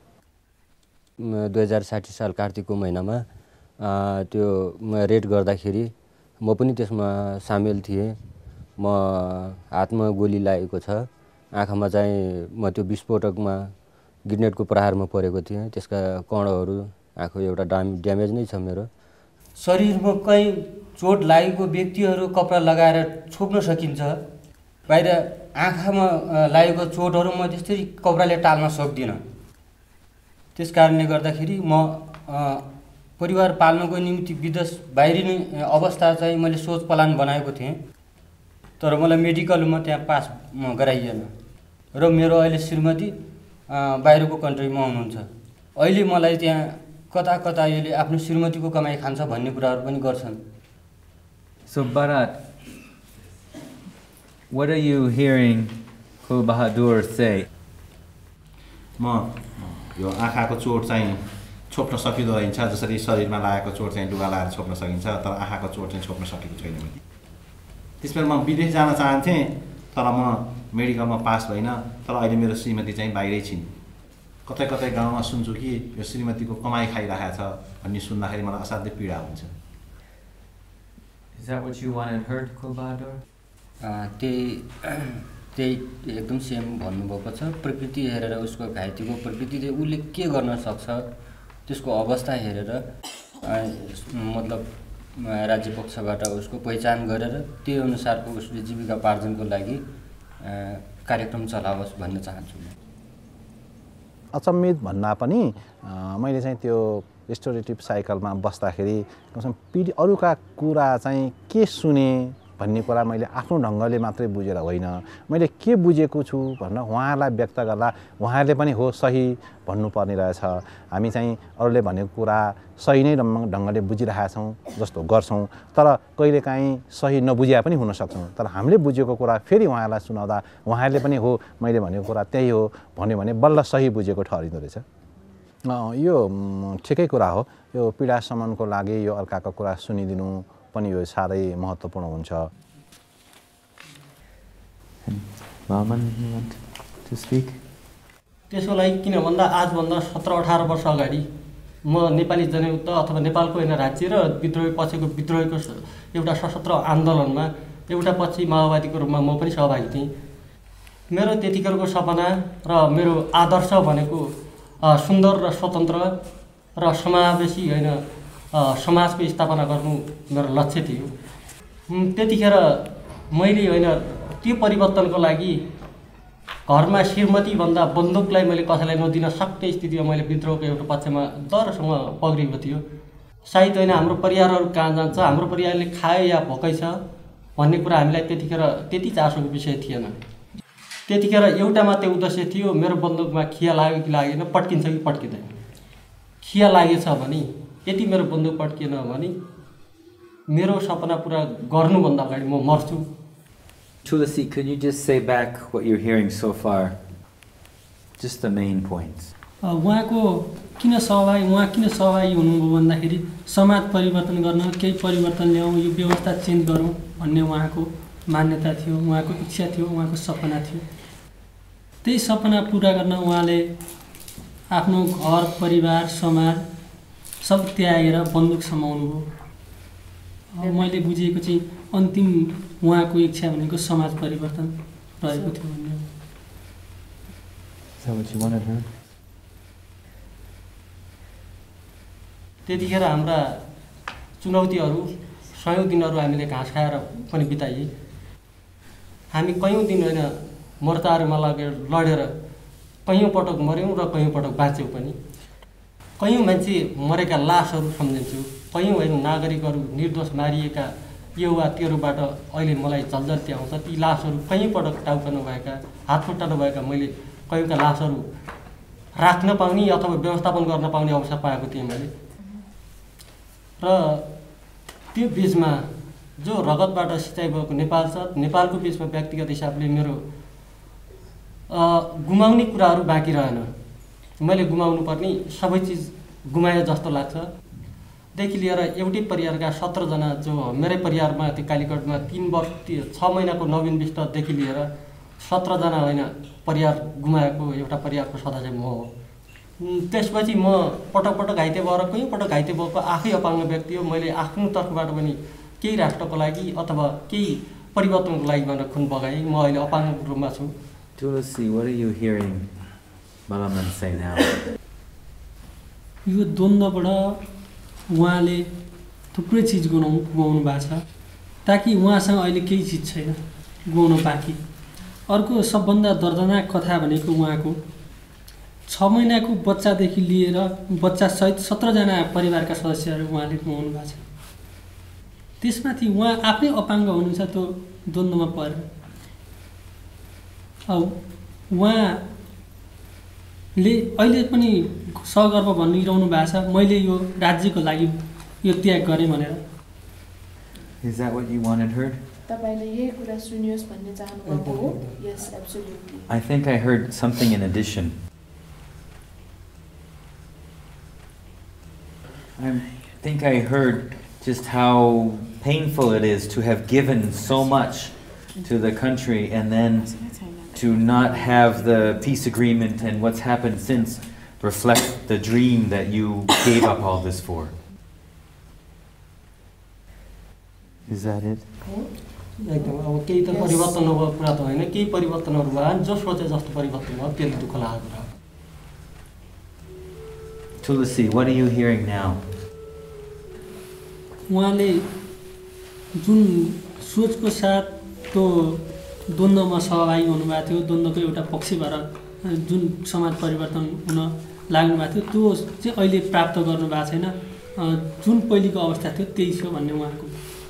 2060 साल कार्तिकको महिनामा त्यो म रेड गर्दाखेरि म पनि त्यसमा सामेल थिएँ म हातमा गोली लागेको छ आँखामा चाहिँ म त्यो विस्फोटकमा ग्रेनेडको प्रहारमा परेको थिएँ त्यसका कणहरू आँखा एउटा ड्यामेज नै छ मेरो शरीरमा कहीँ चोट लागेको व्यक्तिहरू कपडा लगाएर छोप्न सकिन्छ बाहिर आँखामा लागेको चोटहरू म त्यसरी कपडाले टाल्न सक्दिनँ त्यसकारणले गर्दाखेरि म परिवार पाल्नको निम्ति विदेश बाहिरिने अवस्था चाहिँ मैले सोच प्लान बनाएको थिएँ तर मलाई मेडिकलमा त्यहाँ पास गराइएन र मेरो अहिले श्रीमती बाहिरको कन्ट्रीमा हुनुहुन्छ अहिले मलाई त्यहाँ कता कता यसले आफ्नो श्रीमतीको कमाई खान्छ भन्ने कुराहरू पनि गर्छन् So Bharat, what are you hearing Kul Bahadur say? म यो आँखाको चोट चाहिँ छोप्न सकिँदो रहन्छ जसरी शरीरमा लागेको चोट चाहिँ लुगा लगाएर छोप्न सकिन्छ तर आँखाको चोट चाहिँ छोप्न सकेको छैन मैले त्यसमा म विदेश जान चाहन्थेँ तर म मेडिकलमा पास भइनँ तर अहिले मेरो श्रीमती चाहिँ बाहिरै छिन् कतै कतै गाउँमा सुन्छु कि यो श्रीमतीको कमाई खाइरहेको छ भन्ने सुन्दाखेरि मलाई असाध्यै पीडा हुन्छ Is that what you wanted her to Kul Bahadur? त्यही एकदम सेम भन्नुभएको छ प्रकृति हेरेर उसको घाइतेको प्रकृतिले उसले के गर्न सक्छ त्यसको अवस्था हेरेर मतलब राज्य पक्षबाट उसको पहिचान गरेर त्यो अनुसारको उसले जीविकापार्जनको लागि कार्यक्रम चलाओस् भन्न चाहन्छु म अचम्मित भन्दा पनि मैले चाहिँ त्यो रिस्टोरेटिभ साइकलमा बस्दाखेरि कमसेकम अरूका कुरा चाहिँ के सुने भन्ने कुरा मैले आफ्नो ढङ्गले मात्रै बुझेर होइन मैले के बुझेको छु भनेर उहाँहरूलाई व्यक्त गर्दा उहाँहरूले पनि हो सही भन्नुपर्ने रहेछ हामी चाहिँ अरूले भनेको कुरा सही नै ढङ्गले बुझिरहेका छौँ जस्तो गर्छौँ तर कहिलेकाहीँ सही नबुझिया पनि हुन सक्छौँ तर हामीले बुझेको कुरा फेरि उहाँहरूलाई सुनाउँदा उहाँहरूले पनि हो मैले भनेको कुरा त्यही हो भन्यो भने बल्ल सही बुझेको ठहरिँदो रहेछ यो ठिकै कुरा हो यो पीडा शमनको लागि यो अर्काको कुरा सुनिदिनु पनि यो साह्रै महत्त्वपूर्ण हुन्छ Vaman, you want to speak? त्यसको लागि किन भन्दा आजभन्दा 17-18 वर्ष अगाडि म नेपाली जनयुद्ध अथवा नेपालको होइन राज्य र विद्रोही पछिको विद्रोहीको एउटा सशस्त्र आन्दोलनमा एउटा पछि माओवादीको रूपमा म पनि सहभागी थिएँ मेरो त्यतिखेरको सपना र मेरो आदर्श भनेको सुन्दर र स्वतन्त्र र समावेशी होइन समाजको स्थापना गर्नु मेरो लक्ष्य थियो त्यतिखेर मैले होइन त्यो परिवर्तनको लागि घरमा श्रीमती भन्दा बन्दुकलाई मैले कसैलाई नदिन सक्ने स्थितिमा मैले विद्रोहको एउटा पक्षमा डरसँग पक्रिएको थियो सायद होइन हाम्रो परिवारहरू कहाँ जान्छ हाम्रो परिवारले खायो या भोकै छ भन्ने कुरा हामीलाई त्यतिखेर त्यति चासोको विषय थिएन त्यतिखेर एउटा मात्रै उद्देश्य थियो मेरो बन्दुकमा खिया लाग्यो कि लागेन पड्किन्छ कि पड्किँदैन खिया लागेछ भने यदि मेरो बन्दुक पड्किएन भने मेरो सपना पुरा गर्नुभन्दा अगाडि म मर्छु Tulasi, could you just say back what you're hearing so far? Just the main points. उहाँको किन सहभागी हुनुभयो भन्दाखेरि समाज परिवर्तन गर्न केही परिवर्तन ल्याउँ यो व्यवस्था चेन्ज गरौँ भन्ने उहाँको मान्यता थियो उहाँको इच्छा थियो उहाँको सपना थियो त्यही सपना पुरा गर्न उहाँले आफ्नो घर परिवार समाज सब त्यागेर बन्दुक समाउनु भयो। मैले बुझेको चाहिँ अन्तिम उहाँको इच्छा भनेको समाज परिवर्तन रहेको थियो भन्ने। त्यतिखेर हाम्रा चुनौतीहरू सयौं दिनहरू हामीले घाँस खाएर पनि बिताइए। हामी कयौं दिन होइन मोर्चाहरूमा लगेर लडेर कयौं पटक मर्यौं र कयौं पटक बाँच्यौं पनि। कयौं मान्छे मरेका लासहरू सम्झिन्छु, कयौं होइन नागरिकहरू निर्दोष मारिएका यो वा तेरोबाट अहिले मलाई झल्झल्ती आउँछ। ती लासहरू कयौं पटक टाउका नभएका हात खुट्टा नभएका मैले कयौंका लासहरू राख्न पाउने अथवा व्यवस्थापन गर्न पाउने अवसर पाएको थिएँ मैले। र त्यो बीचमा जो रगतबाट सिँचाइ भएको नेपाल छ, नेपालको बीचमा व्यक्तिगत हिसाबले मेरो गुमाउने कुराहरू बाँकी रहेन। मैले गुमाउनु पर्ने सबै चिज गुमाए जस्तो लाग्छ। देखि लिएर एउटै परिवारका 17 जना जो मेरै परिवारमा त्यो कालीकोटमा 6 महिनाको नवीन विष्टदेखि लिएर 17 जना होइन परिवार गुमाएको एउटा परिवारको सदस्य म हो। त्यसपछि म पटक पटक घाइते भएर कयौं पटक घाइते भएको आफै अपाङ्ग व्यक्ति हो। मैले आफ्नो तर्फबाट पनि केही राष्ट्रको लागि अथवा केही परिवर्तनको लागि भनेर खुन बगाएँ। म अहिले अपाङ्ग रूपमा छु। Tulasi, what are you hearing Malaman say now? यो द्वन्द्वबाट उहाँले थुप्रै चिज गुमाउनु भएको छ, ताकि उहाँसँग अहिले केही चिज छैन गुमाउन बाँकी। अर्को सबभन्दा दर्दनाक कथा भनेको उहाँको 6 महिनाको बच्चादेखि लिएर बच्चा सहित 17 जना परिवारका सदस्यहरू उहाँले गुमाउनु भएको छ। त्यसमाथि उहाँ आफै अपाङ्ग हुनुहुन्छ त्यो द्वन्द्वमा परेर। उहाँले अहिले पनि सगर्व भनिरहनु भएको छ, मैले यो राज्यको लागि यो त्याग गरेँ भनेर। Is that what you wanted heard? तपाईले यही कुरा सुनियोस् भन्ने चाहनु भएको हो? Yes, absolutely. I think I heard something in addition. I think I heard just how painful it is to have given so much to the country and then to not have the peace agreement and what's happened since reflect the dream that you gave up all this for. Is that it? एकदम अब केही त परिवर्तन नभएको कुरा त होइन, केही परिवर्तनहरू भए जो सोचे जस्तो परिवर्तन भयो त्यसले दुःख लागेको कुरा। Tulasi, what are you hearing now? उहाँले जुन सोचको साथ त्यो द्वन्द्वमा सहभागी हुनुभएको थियो, द्वन्द्वको एउटा पक्ष भएर जुन समाज परिवर्तन हुन लाग्नु भएको थियो त्यो चाहिँ अहिले प्राप्त गर्नु भएको छैन। जुन पहिलेको अवस्था थियो त्यही छ भन्ने उहाँको।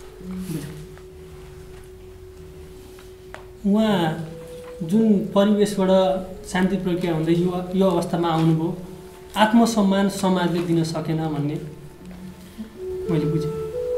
उहाँ जुन परिवेशबाट शान्ति प्रक्रिया हुँदै यो अवस्थामा आउनुभयो, आत्मसम्मान समाजले दिन सकेन भन्ने मैले बुझेँ।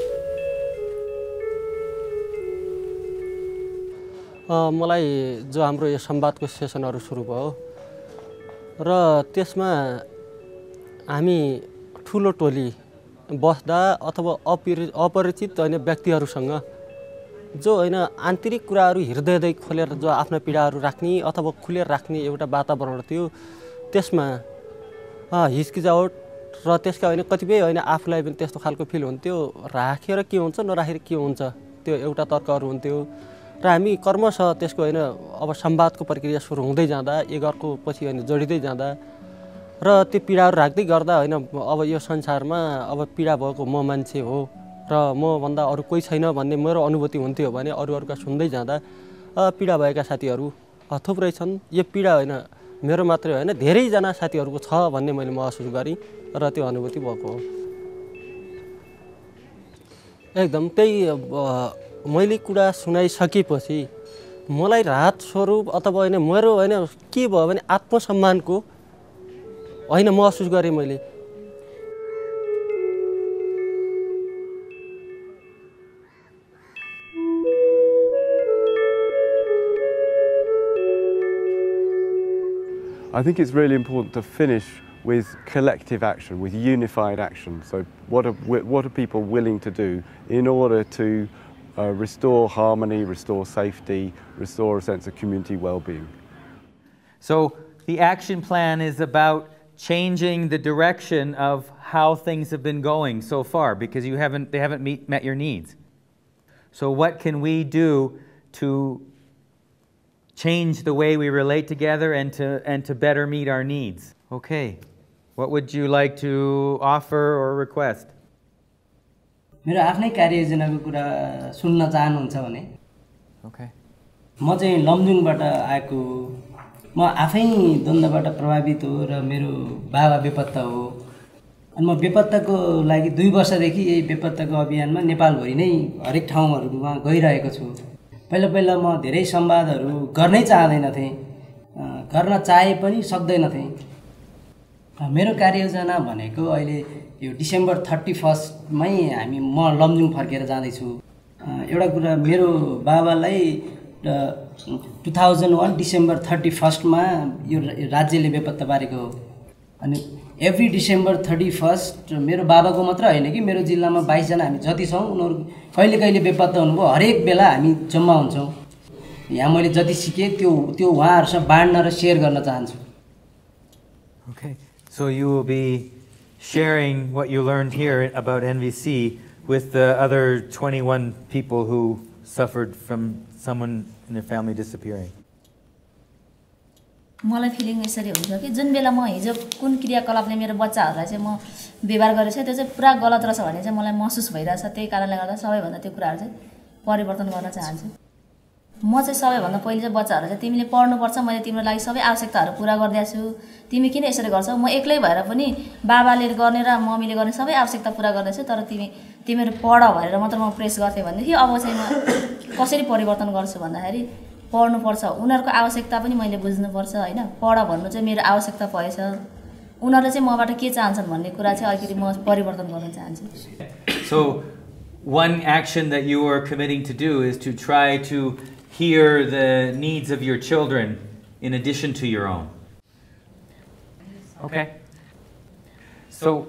मलाई जो हाम्रो यो संवादको सेसनहरू सुरु भयो र त्यसमा हामी ठुलो टोली बस्दा अथवा अपरिचित होइन व्यक्तिहरूसँग जो होइन आन्तरिक कुराहरू हृदयदेखि खोलेर जो आफ्ना पीडाहरू राख्ने अथवा खुलेर राख्ने एउटा वातावरण थियो, त्यसमा हिचकिचावट र त्यसका होइन कतिपय होइन आफूलाई पनि त्यस्तो खालको फिल हुन्थ्यो, राखेर के हुन्छ नराखेर के हुन्छ त्यो एउटा तर्कहरू हुन्थ्यो। र हामी कर्मशः त्यसको होइन अब संवादको प्रक्रिया सुरु हुँदै जाँदा एक अर्को पछि होइन जोडिँदै जाँदा र त्यो पीडाहरू राख्दै गर्दा होइन अब यो संसारमा अब पीडा भएको म मान्छे हो र म भन्दा अरू कोही छैन भन्ने मेरो अनुभूति हुन्थ्यो भने अरूहरूका सुन्दै जाँदा पीडा भएका साथीहरू थुप्रै छन्। यो पीडा होइन मेरो मात्रै होइन धेरैजना साथीहरूको छ भन्ने मैले महसुस गरेँ र त्यो अनुभूति भएको हो। एकदम त्यही मैले कुरा सुनाइसकेपछि मलाई राहत स्वरूप अथवा होइन मेरो होइन के भयो भने आत्मसम्मानको होइन महसुस गरेँ मैले। I think it's really important to finish with collective action, with unified action. So what are people willing to do in order to restore harmony, restore safety, restore a sense of community well-being? So the action plan is about changing the direction of how things have been going so far, because they haven't met your needs. So what can we do to change the way we relate together and to better meet our needs? Okay. What would you like to offer or request? मेरो आफ्नै कार्ययोजनाको कुरा सुन्न चाहनुहुन्छ भने Okay. म चाहिँ लमजुङबाट आएको म आफै द्वन्द्वबाट प्रभावित हो र मेरो बाबा बेपत्ता हो अनि म बेपत्ताको लागि 2 वर्षदेखि यही बेपत्ताको अभियानमा नेपालभरि नै हरेक ठाउँहरुमा गइरहेको छु। पहिला म धेरै संवादहरु गर्नै चाहदैन थिएँ, गर्न चाहे पनि सक्दैन थिएँ। मेरो कार्ययोजना भनेको अहिले यो डिसेम्बर 31 मै म लमजुङ फर्केर जाँदै छु। एउटा कुरा मेरो बाबालाई 2001 डिसेम्बर 31 मा यो राज्यले बेपत्ता पारेको हो। अनि एभ्री डिसेम्बर 31 मेरो बाबाको मात्र हैन कि मेरो जिल्लामा 22 जना हामी जति छौं उनीहरु कहिले बेपत्ता हुनुभयो, हरेक बेला हामी जम्मा हुन्छौं। यहाँ मैले जति सिके त्यो उहाँहरुसँग बाँड्न र शेयर गर्न चाहन्छु। Okay. So you will be sharing what you learned here about NVC with the other 21 people who suffered from someone in their family disappearing. मलाई फिलिङ यसरी हुन्छ कि जुन बेला म हिजो कुन क्रियाकलापले मेरो बच्चाहरुलाई चाहिँ म व्यवहार गरेछ त्यो चाहिँ पुरा गलत रहेछ भन्ने चाहिँ मलाई महसुस भइरहेछ। त्यही कारणले गर्दा सबैभन्दा त्यो कुराहरु चाहिँ परिवर्तन गर्न चाहन्छु। म चाहिँ सबैभन्दा पहिले चाहिँ बच्चाहरु चाहिँ तिमीले पढ्नु पर्छ, मैले तिम्रो लागि सबै आवश्यकताहरु पूरा गर्दैछु, तिमी किन यसरी गर्छौ? म एक्लै भएर पनि बाबाले गर्ने र मम्मीले गर्ने सबै आवश्यकता पूरा गर्दैछु, तर तिमीहरु पढ भनेर मात्र म प्रेस गर्थे भन्देखि अब चाहिँ म कसरी परिवर्तन गर्छु भन्दाखेरि पढ्नु पर्छ, उनीहरुको आवश्यकता पनि मैले बुझ्नु पर्छ हैन। पढ भन्नु चाहिँ मेरो आवश्यकता भएछ, उनीहरुले चाहिँ मबाट के चाहन्छन् भन्ने कुरा चाहिँ अलिकति म परिवर्तन गर्न चाहन्छु। So one action that you are committing to do is to try to hear the needs of your children in addition to your own. Okay. So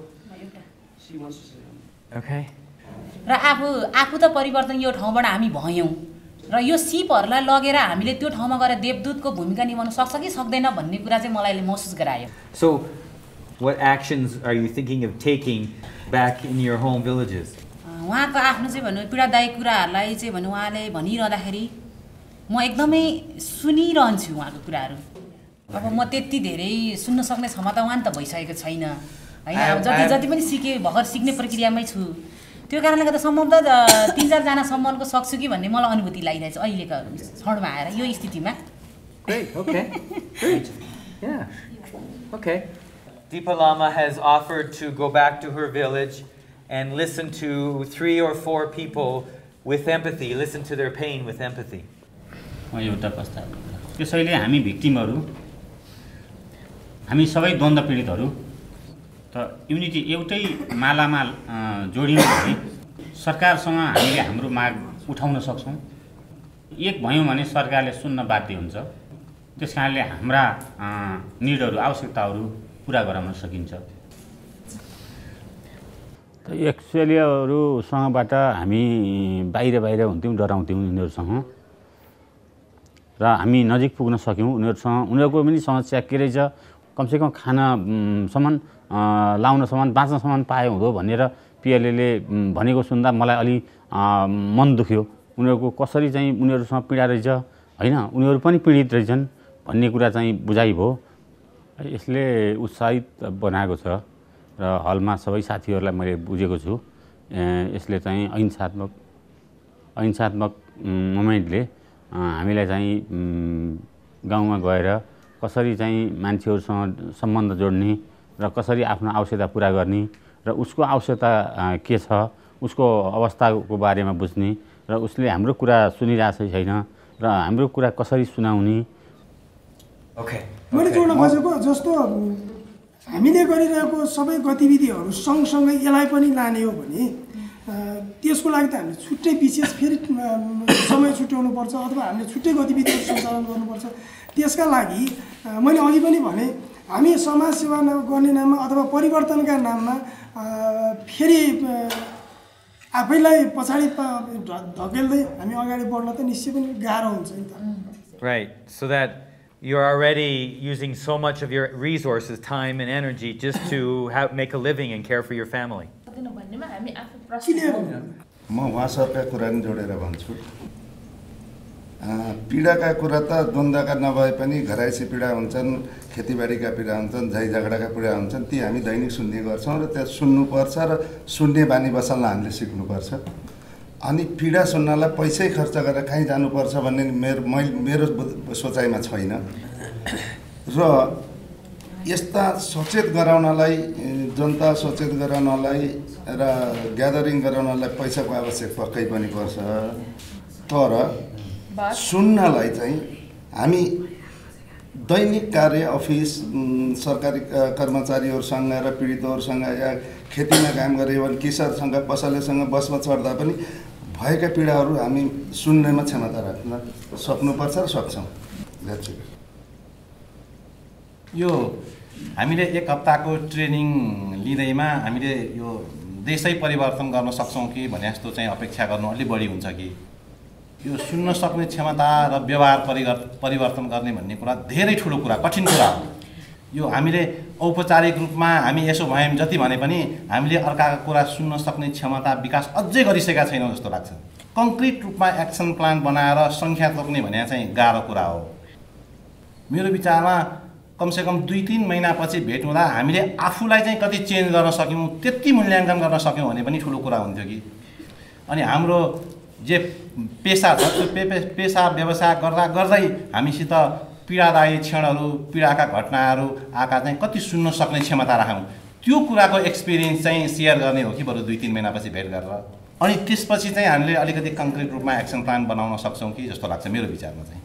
okay. र आफू त परिवर्तन यो ठाउँबाट हामी भयौं र यो सिपहरुलाई लगेर हामीले त्यो ठाउँमा गएर देवदूतको भूमिका निभाउन सक्छ कि सक्दैन भन्ने कुरा चाहिँ मलाई महसुस गरायो। So what actions are you thinking of taking back in your home villages? उहाँको आफ्नो चाहिँ भन्नु पीडादायी कुराहरुलाई चाहिँ भन्नु उहाँले भनिरहँदाखेरि म एकदमै सुनिरहन्छु उहाँको कुराहरु। अब म त्यति धेरै सुन्न सक्ने क्षमता उहाँ त भइसकेको छैन हैन। जति पनि सिके भर्खर सिक्ने प्रक्रियामै छु। त्यो कारणले गर्दा सम्भवतः 3-4 जना सम्मको सक्छु कि भन्ने मलाई अनुभूति लागिरहेछ अहिलेको क्षणमा आएर यो स्थितिमा। Great. Okay. Great. Yeah. Okay. Deepa Lama has offered to go back to her village and listen to 3 or 4 people with empathy, listen to their pain with empathy. एउटा प्रस्ताव त्यसैले हामी भिक्टिमहरु हामी सबै द्वन्द्व पीडितहरु त युनिटी एउटै मालामा जोडिनु भने सरकारसँग हामीले हाम्रो माग उठाउन सक्छौं। एक भयौं भने सरकारले सुन्न बाध्य हुन्छ। त्यसकारणले हाम्रा निडहरु आवश्यकताहरु पूरा गराउन सकिन्छ। एक्चुअलीहरुसँगबाट हामी बाहिर हुन्थ्यौं, डराउँथ्यौं उनीहरुसँग र हामी नजिक पुग्न सक्यौं। उनीहरुसँग उनीहरुको पनि समस्या के रहेछ, कमसेकम खाना सामान लाउन सामान बाँच्न सामान पाए हुँदो भनेर पीएलएले भनेको सुन्दा मलाई अलि मन दुख्यो। उनीहरुको कसरी चाहिँ उनीहरुसँग पीडा रहेछ हैन, उनीहरु पनि पीडित रहेछन् भन्ने कुरा चाहिँ बुझाइ भयो। यसले उत्साहित बनाएको छ र हलमा सबै साथीहरुलाई मैले बुझेको छु। यसले चाहिँ अहिंसात्मक मोमेन्टले हामीलाई चाहिँ गाउँमा गएर कसरी चाहिँ मान्छेहरुसँग सम्बन्ध जोड्ने र कसरी आफ्नो आवश्यकता पूरा गर्ने र उसको आवश्यकता के छ, उसको अवस्थाको बारेमा बुझ्ने र उसले हाम्रो कुरा सुनिरहेछ छैन र हाम्रो कुरा कसरी सुनाउने। ओके, मैले जोड्न खोजेको जस्तो हामीले गरिरहेको सबै गतिविधिहरू सँगसँगै यसलाई पनि लाने हो भने त्यसको लागि त हामीले छुट्टै विशेष फेरि समय छुट्याउनु पर्छ अथवा हामीले छुट्टै गतिविधिहरू सञ्चालन गर्नुपर्छ। त्यसका लागि मैले अघि पनि भने हामी समाज सेवा गर्ने नाममा अथवा परिवर्तनका नाममा फेरि आफैलाई पछाडि धकेल्दै हामी अगाडि बढ्न त निश्चय पनि गाह्रो हुन्छ नि त। Right. So that you're already using so much of your resources, time and energy just to make a living and care for your family. म उहाँहरूका कुरा नि जोडेर भन्छु पीडाका कुरा त द्वन्द्वका नभए पनि घरायसी पीडा हुन्छन् खेतीबाडीका पीडा हुन्छन् झै झगडाका पीडा हुन्छन् ती हामी दैनिक सुन्ने गर्छौँ र त्यो सुन्नुपर्छ र सुन्ने बानी बसाल्न हामीले सिक्नुपर्छ अनि पीडा सुन्नलाई पैसै खर्च गरेर कहीँ जानुपर्छ भन्ने मेरो सोचाइमा छैन र यस्ता सचेत गराउनलाई जनता सचेत गराउनलाई र ग्यादरिङ गराउनलाई पैसाको आवश्यक पक्कै पनि पर्छ तर सुन्नलाई चाहिँ हामी दैनिक कार्य अफिस सरकारी कर्मचारीहरूसँग र पीडितहरूसँग या खेतीमा काम गरे वन किसानसँग पसलेसँग बसमा चढ्दा पनि भएका पीडाहरू हामी सुन्नेमा क्षमता राख्न सक्नुपर्छ र सक्छौँ यो हामीले एक हप्ताको ट्रेनिङ लिँदैमा हामीले यो देशै परिवर्तन गर्न सक्छौँ कि भने जस्तो चाहिँ अपेक्षा गर्नु अलि बढी हुन्छ कि यो सुन्न सक्ने क्षमता र व्यवहार परिवर्तन गर्ने भन्ने कुरा धेरै ठुलो कुरा कठिन कुरा हो यो हामीले औपचारिक रूपमा हामी यसो भयौँ जति भने पनि हामीले अर्काको कुरा सुन्न सक्ने क्षमता विकास अझै गरिसकेका छैनौँ जस्तो लाग्छ कङ्क्रिट रूपमा एक्सन प्लान बनाएर सङ्ख्या तोक्ने भने चाहिँ गाह्रो कुरा हो मेरो विचारमा कमसेकम 2-3 महिनापछि भेट हुँदा हामीले आफूलाई चाहिँ कति चेन्ज गर्न सक्यौँ त्यति मूल्याङ्कन गर्न सक्यौँ भने पनि ठुलो कुरा हुन्थ्यो कि अनि हाम्रो जे पेसा व्यवसाय गर्दै हामीसित पीडादायी क्षणहरू पीडाका घटनाहरू आएका चाहिँ कति सुन्न सक्ने क्षमता राखौँ त्यो कुराको एक्सपिरियन्स चाहिँ सेयर गर्ने हो कि बरु 2-3 महिनापछि भेट गरेर अनि त्यसपछि चाहिँ हामीले अलिकति कङ्क्रिट रूपमा एक्सन प्लान बनाउन सक्छौँ कि जस्तो लाग्छ मेरो विचारमा चाहिँ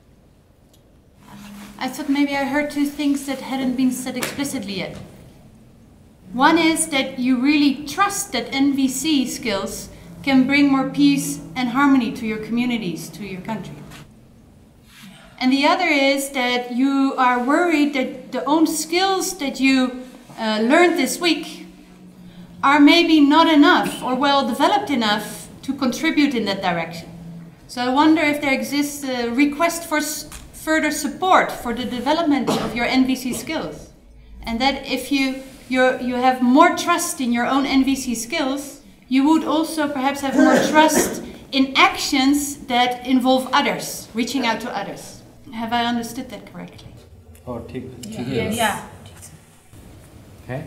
I thought maybe I heard two things that hadn't been said explicitly yet. One is that you really trust that NVC skills can bring more peace and harmony to your communities, to your country. And the other is that you are worried that the own skills that you learned this week are maybe not enough or well developed enough to contribute in that direction. So I wonder if there exists a request for further support for the development of your NVC skills, and that if you have more trust in your own NVC skills, you would also perhaps have more trust in actions that involve others, reaching out to others. Have I understood that correctly? Oh, yeah. Okay.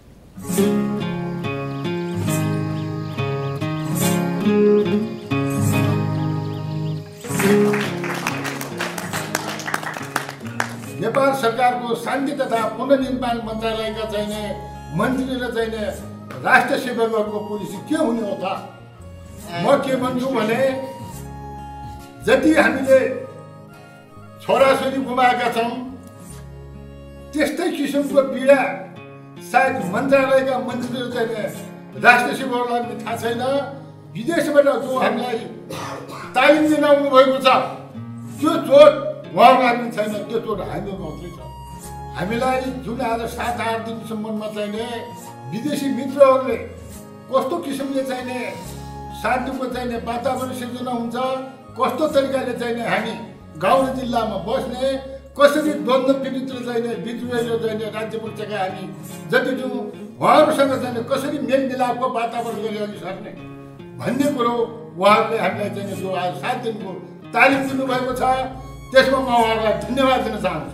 Nepal सरकारको शान्ति तथा पुनर्निर्माण मन्त्रालयका चाहिने मन्त्री र चाहिने राष्ट्र सेवकहरूको policy के हुने हो त म के भन्छु भने जति हामीले छोराछोरी गुमाएका छौँ त्यस्तै किसिमको पीडा सायद मन्त्रालयका मन्त्री र चाहिने राष्ट्र सेवकहरूलाई पनि थाहा छैन विदेशबाट जो हामीलाई तालिम दिन आउनु भएको छ त्यो चोट उहाँहरूलाई पनि छैन त्यो चोट हामीमा मात्रै छ हामीलाई जुन आज 7-8 दिनसम्ममा चाहिने विदेशी मित्रहरूले कस्तो किसिमले चाहिने शान्तिको चाहिने वातावरण सिर्जना हुन्छ कस्तो तरिकाले चाहिने हामी गाउँ र जिल्लामा बस्ने कसरी द्वन्द्व पीडित चाहिने विद्रोहीले चाहिने राज्य पक्षका हामी जति छौँ उहाँहरूसँग चाहिने कसरी मेलमिलापको वातावरण गरी अघि सर्ने भन्ने कुरो उहाँहरूले हामीलाई चाहिने जो आज 7 दिनको तालिम दिनुभएको छ त्यसमा म उहाँहरूलाई धन्यवाद दिन चाहन्छु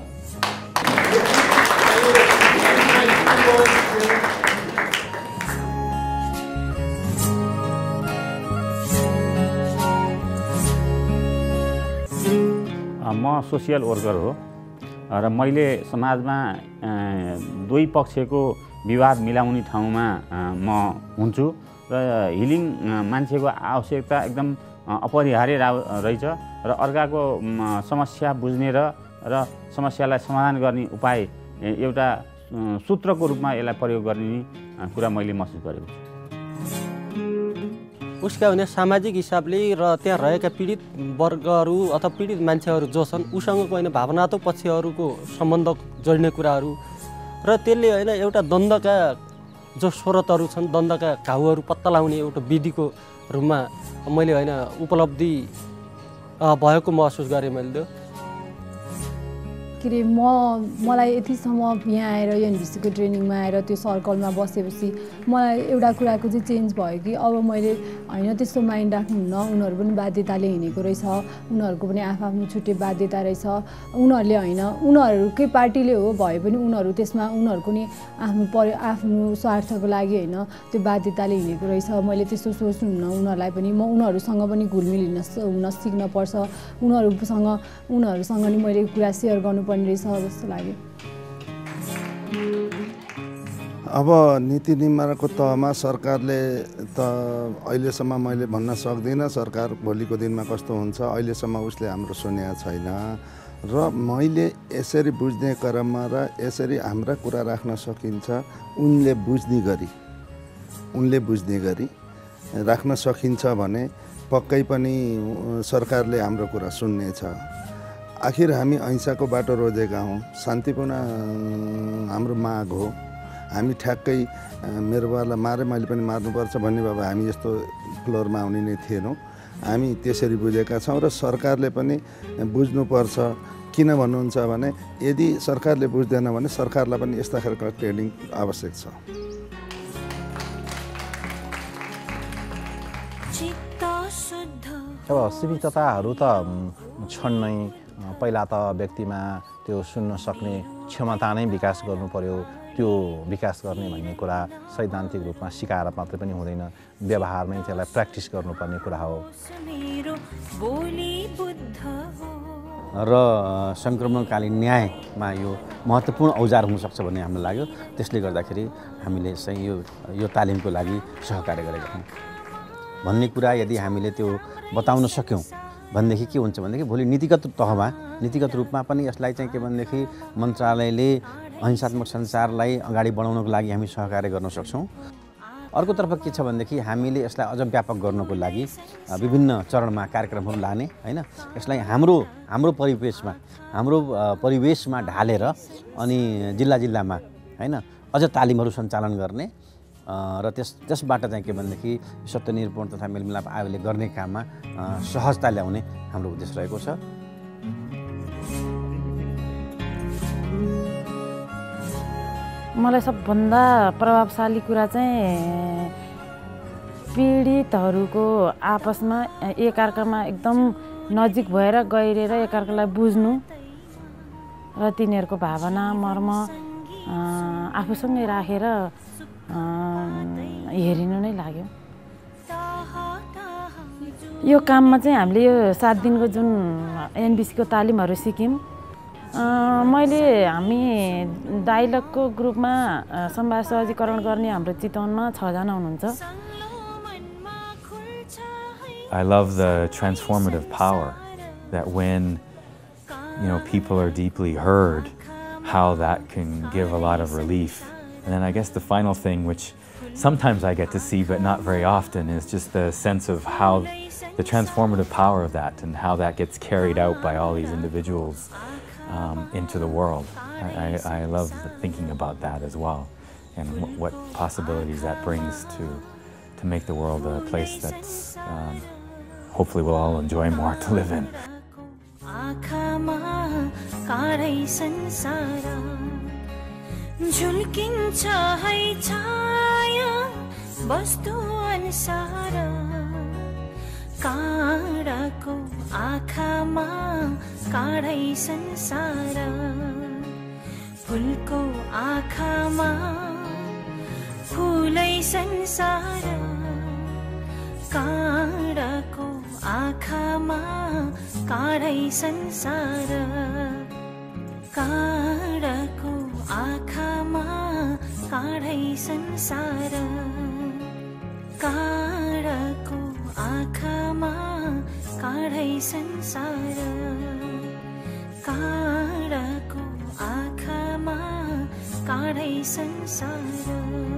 म सोसियल वर्कर हो र मैले समाजमा दुई पक्षको विवाद मिलाउने ठाउँमा म हुन्छु र हिलिङ मान्छेको आवश्यकता एकदम अपरिहार्य रहेछ र अर्काको समस्या बुझ्ने र समस्यालाई समाधान गर्ने उपाय एउटा सूत्रको रूपमा यसलाई प्रयोग गर्ने कुरा मैले महसुस गरेको छु उसका भने सामाजिक हिसाबले र त्यहाँ रहेका पीडित वर्गहरू अथवा पीडित मान्छेहरू जो छन् उसँगको होइन भावनात्मक पक्षहरूको सम्बन्ध जोड्ने कुराहरू र त्यसले होइन एउटा द्वन्द्वका जो स्रोतहरू छन् द्वन्द्वका घाउहरू पत्ता लगाउने एउटा विधिको रूपमा मैले होइन उपलब्धि भएको महसुस गरेँ मैले त्यो के अरे मलाई यतिसम्म यहाँ आएर एनबिसीको ट्रेनिङमा आएर त्यो सर्कलमा बसेपछि मलाई एउटा कुराको चाहिँ चेन्ज भयो कि अब मैले होइन त्यस्तो माइन्ड राख्नुहुन्न, उनीहरू पनि बाध्यताले हिँडेको रहेछ, उनीहरूको पनि आफ्नो छुट्टै बाध्यता रहेछ, उनीहरूले होइन उनीहरूकै पार्टीले हो भए पनि उनीहरू त्यसमा उनीहरूको नि आफ्नो स्वार्थको लागि होइन त्यो बाध्यताले हिँडेको रहेछ। मैले त्यस्तो सोच्नुहुन्न उनीहरूलाई पनि, म उनीहरूसँग पनि घुलमिल हुन सिक्नुपर्छ, उनीहरूसँग नि मैले कुरा सेयर गर्नुपर्ने रहेछ जस्तो लाग्यो। अब नीति निर्माणको तहमा सरकारले त अहिलेसम्म मैले भन्न सक्दिनँ सरकार भोलिको दिनमा कस्तो हुन्छ, अहिलेसम्म उसले हाम्रो सुनेको छैन र मैले यसरी बुझ्ने क्रममा र यसरी हाम्रा कुरा राख्न सकिन्छ उनले बुझ्ने गरी राख्न सकिन्छ भने पक्कै पनि सरकारले हाम्रो कुरा सुन्नेछ। आखिर हामी अहिंसाको बाटो रोजेका हौँ, शान्तिपूर्ण हाम्रो माग हो। हामी ठ्याक्कै मेरो बाबालाई मारे मैले पनि मार्नुपर्छ भन्ने बाबा हामी यस्तो फ्लोरमा आउने नै थिएनौँ। हामी त्यसरी बुझेका छौँ र सरकारले पनि बुझ्नुपर्छ। किन भन्नुहुन्छ भने यदि सरकारले बुझ्दैन भने सरकारलाई पनि यस्ता खालको ट्रेनिङ आवश्यक छ। अब सीमितताहरू त छन् नै। पहिला त व्यक्तिमा त्यो सुन्न सक्ने क्षमता नै विकास गर्नु पर्यो। त्यो विकास गर्ने भन्ने कुरा सैद्धान्तिक रूपमा सिकाएर मात्रै पनि हुँदैन, व्यवहारमै त्यसलाई प्र्याक्टिस गर्नुपर्ने कुरा हो। र सङ्क्रमणकालीन न्यायमा यो महत्त्वपूर्ण औजार हुनसक्छ भन्ने हामीलाई लाग्यो। त्यसले गर्दाखेरि हामीले चाहिँ यो तालिमको लागि सहकार्य गरेका छौँ भन्ने कुरा यदि हामीले त्यो बताउन सक्यौँ भनेदेखि के हुन्छ भनेदेखि भोलि नीतिगत तहमा नीतिगत रूपमा पनि यसलाई चाहिँ के भनेदेखि मन्त्रालयले अहिंसात्मक संसारलाई अगाडि बढाउनको लागि हामी सहकार्य गर्न सक्छौँ। अर्कोतर्फ के छ भनेदेखि हामीले यसलाई अझ व्यापक गर्नको लागि विभिन्न चरणमा कार्यक्रमहरू लाने होइन, यसलाई हाम्रो परिवेशमा ढालेर अनि जिल्लामा होइन अझ तालिमहरू सञ्चालन गर्ने र त्यसबाट चाहिँ के भनेदेखि सत्यनिरूपण तथा मेलमिलाप आयोगले गर्ने काममा सहजता ल्याउने हाम्रो उद्देश्य रहेको छ। मलाई सबभन्दा प्रभावशाली कुरा चाहिँ पीडितहरूको आपसमा एकअर्कामा एकदम नजिक भएर गहिरेर एकअर्कालाई बुझ्नु र तिनीहरूको भावना मर्म आफूसँगै राखेर हेरिनु नै लाग्यो। यो काममा चाहिँ हामीले यो 7 दिनको जुन एनबिसीको तालिमहरू सिक्यौँ, हामी डायलगको ग्रुपमा संवाद सहजीकरण गर्ने हाम्रो चितवनमा 6 जना हुनुहुन्छ। I love the transformative power that when people are deeply heard, how that can give a lot of relief. And then I guess the final thing, which sometimes I get to see but not very often, is just the sense of how the transformative power of that and how that gets carried out by all these individuals into the world. I love thinking about that as well, and what possibilities that brings to make the world a place that's hopefully we'll all enjoy more to live in. झुल्किन्छ है छाया वस्तु अनुसार काँडाको आँखामा काँडै संसार फुलको आँखामा फुलै संसार काँडाको आँखामा काँडै संसार काँडाको आँखामा काँडै संसार काँडाको आँखामा काँडै संसार काँडाको आँखामा काँडै संसार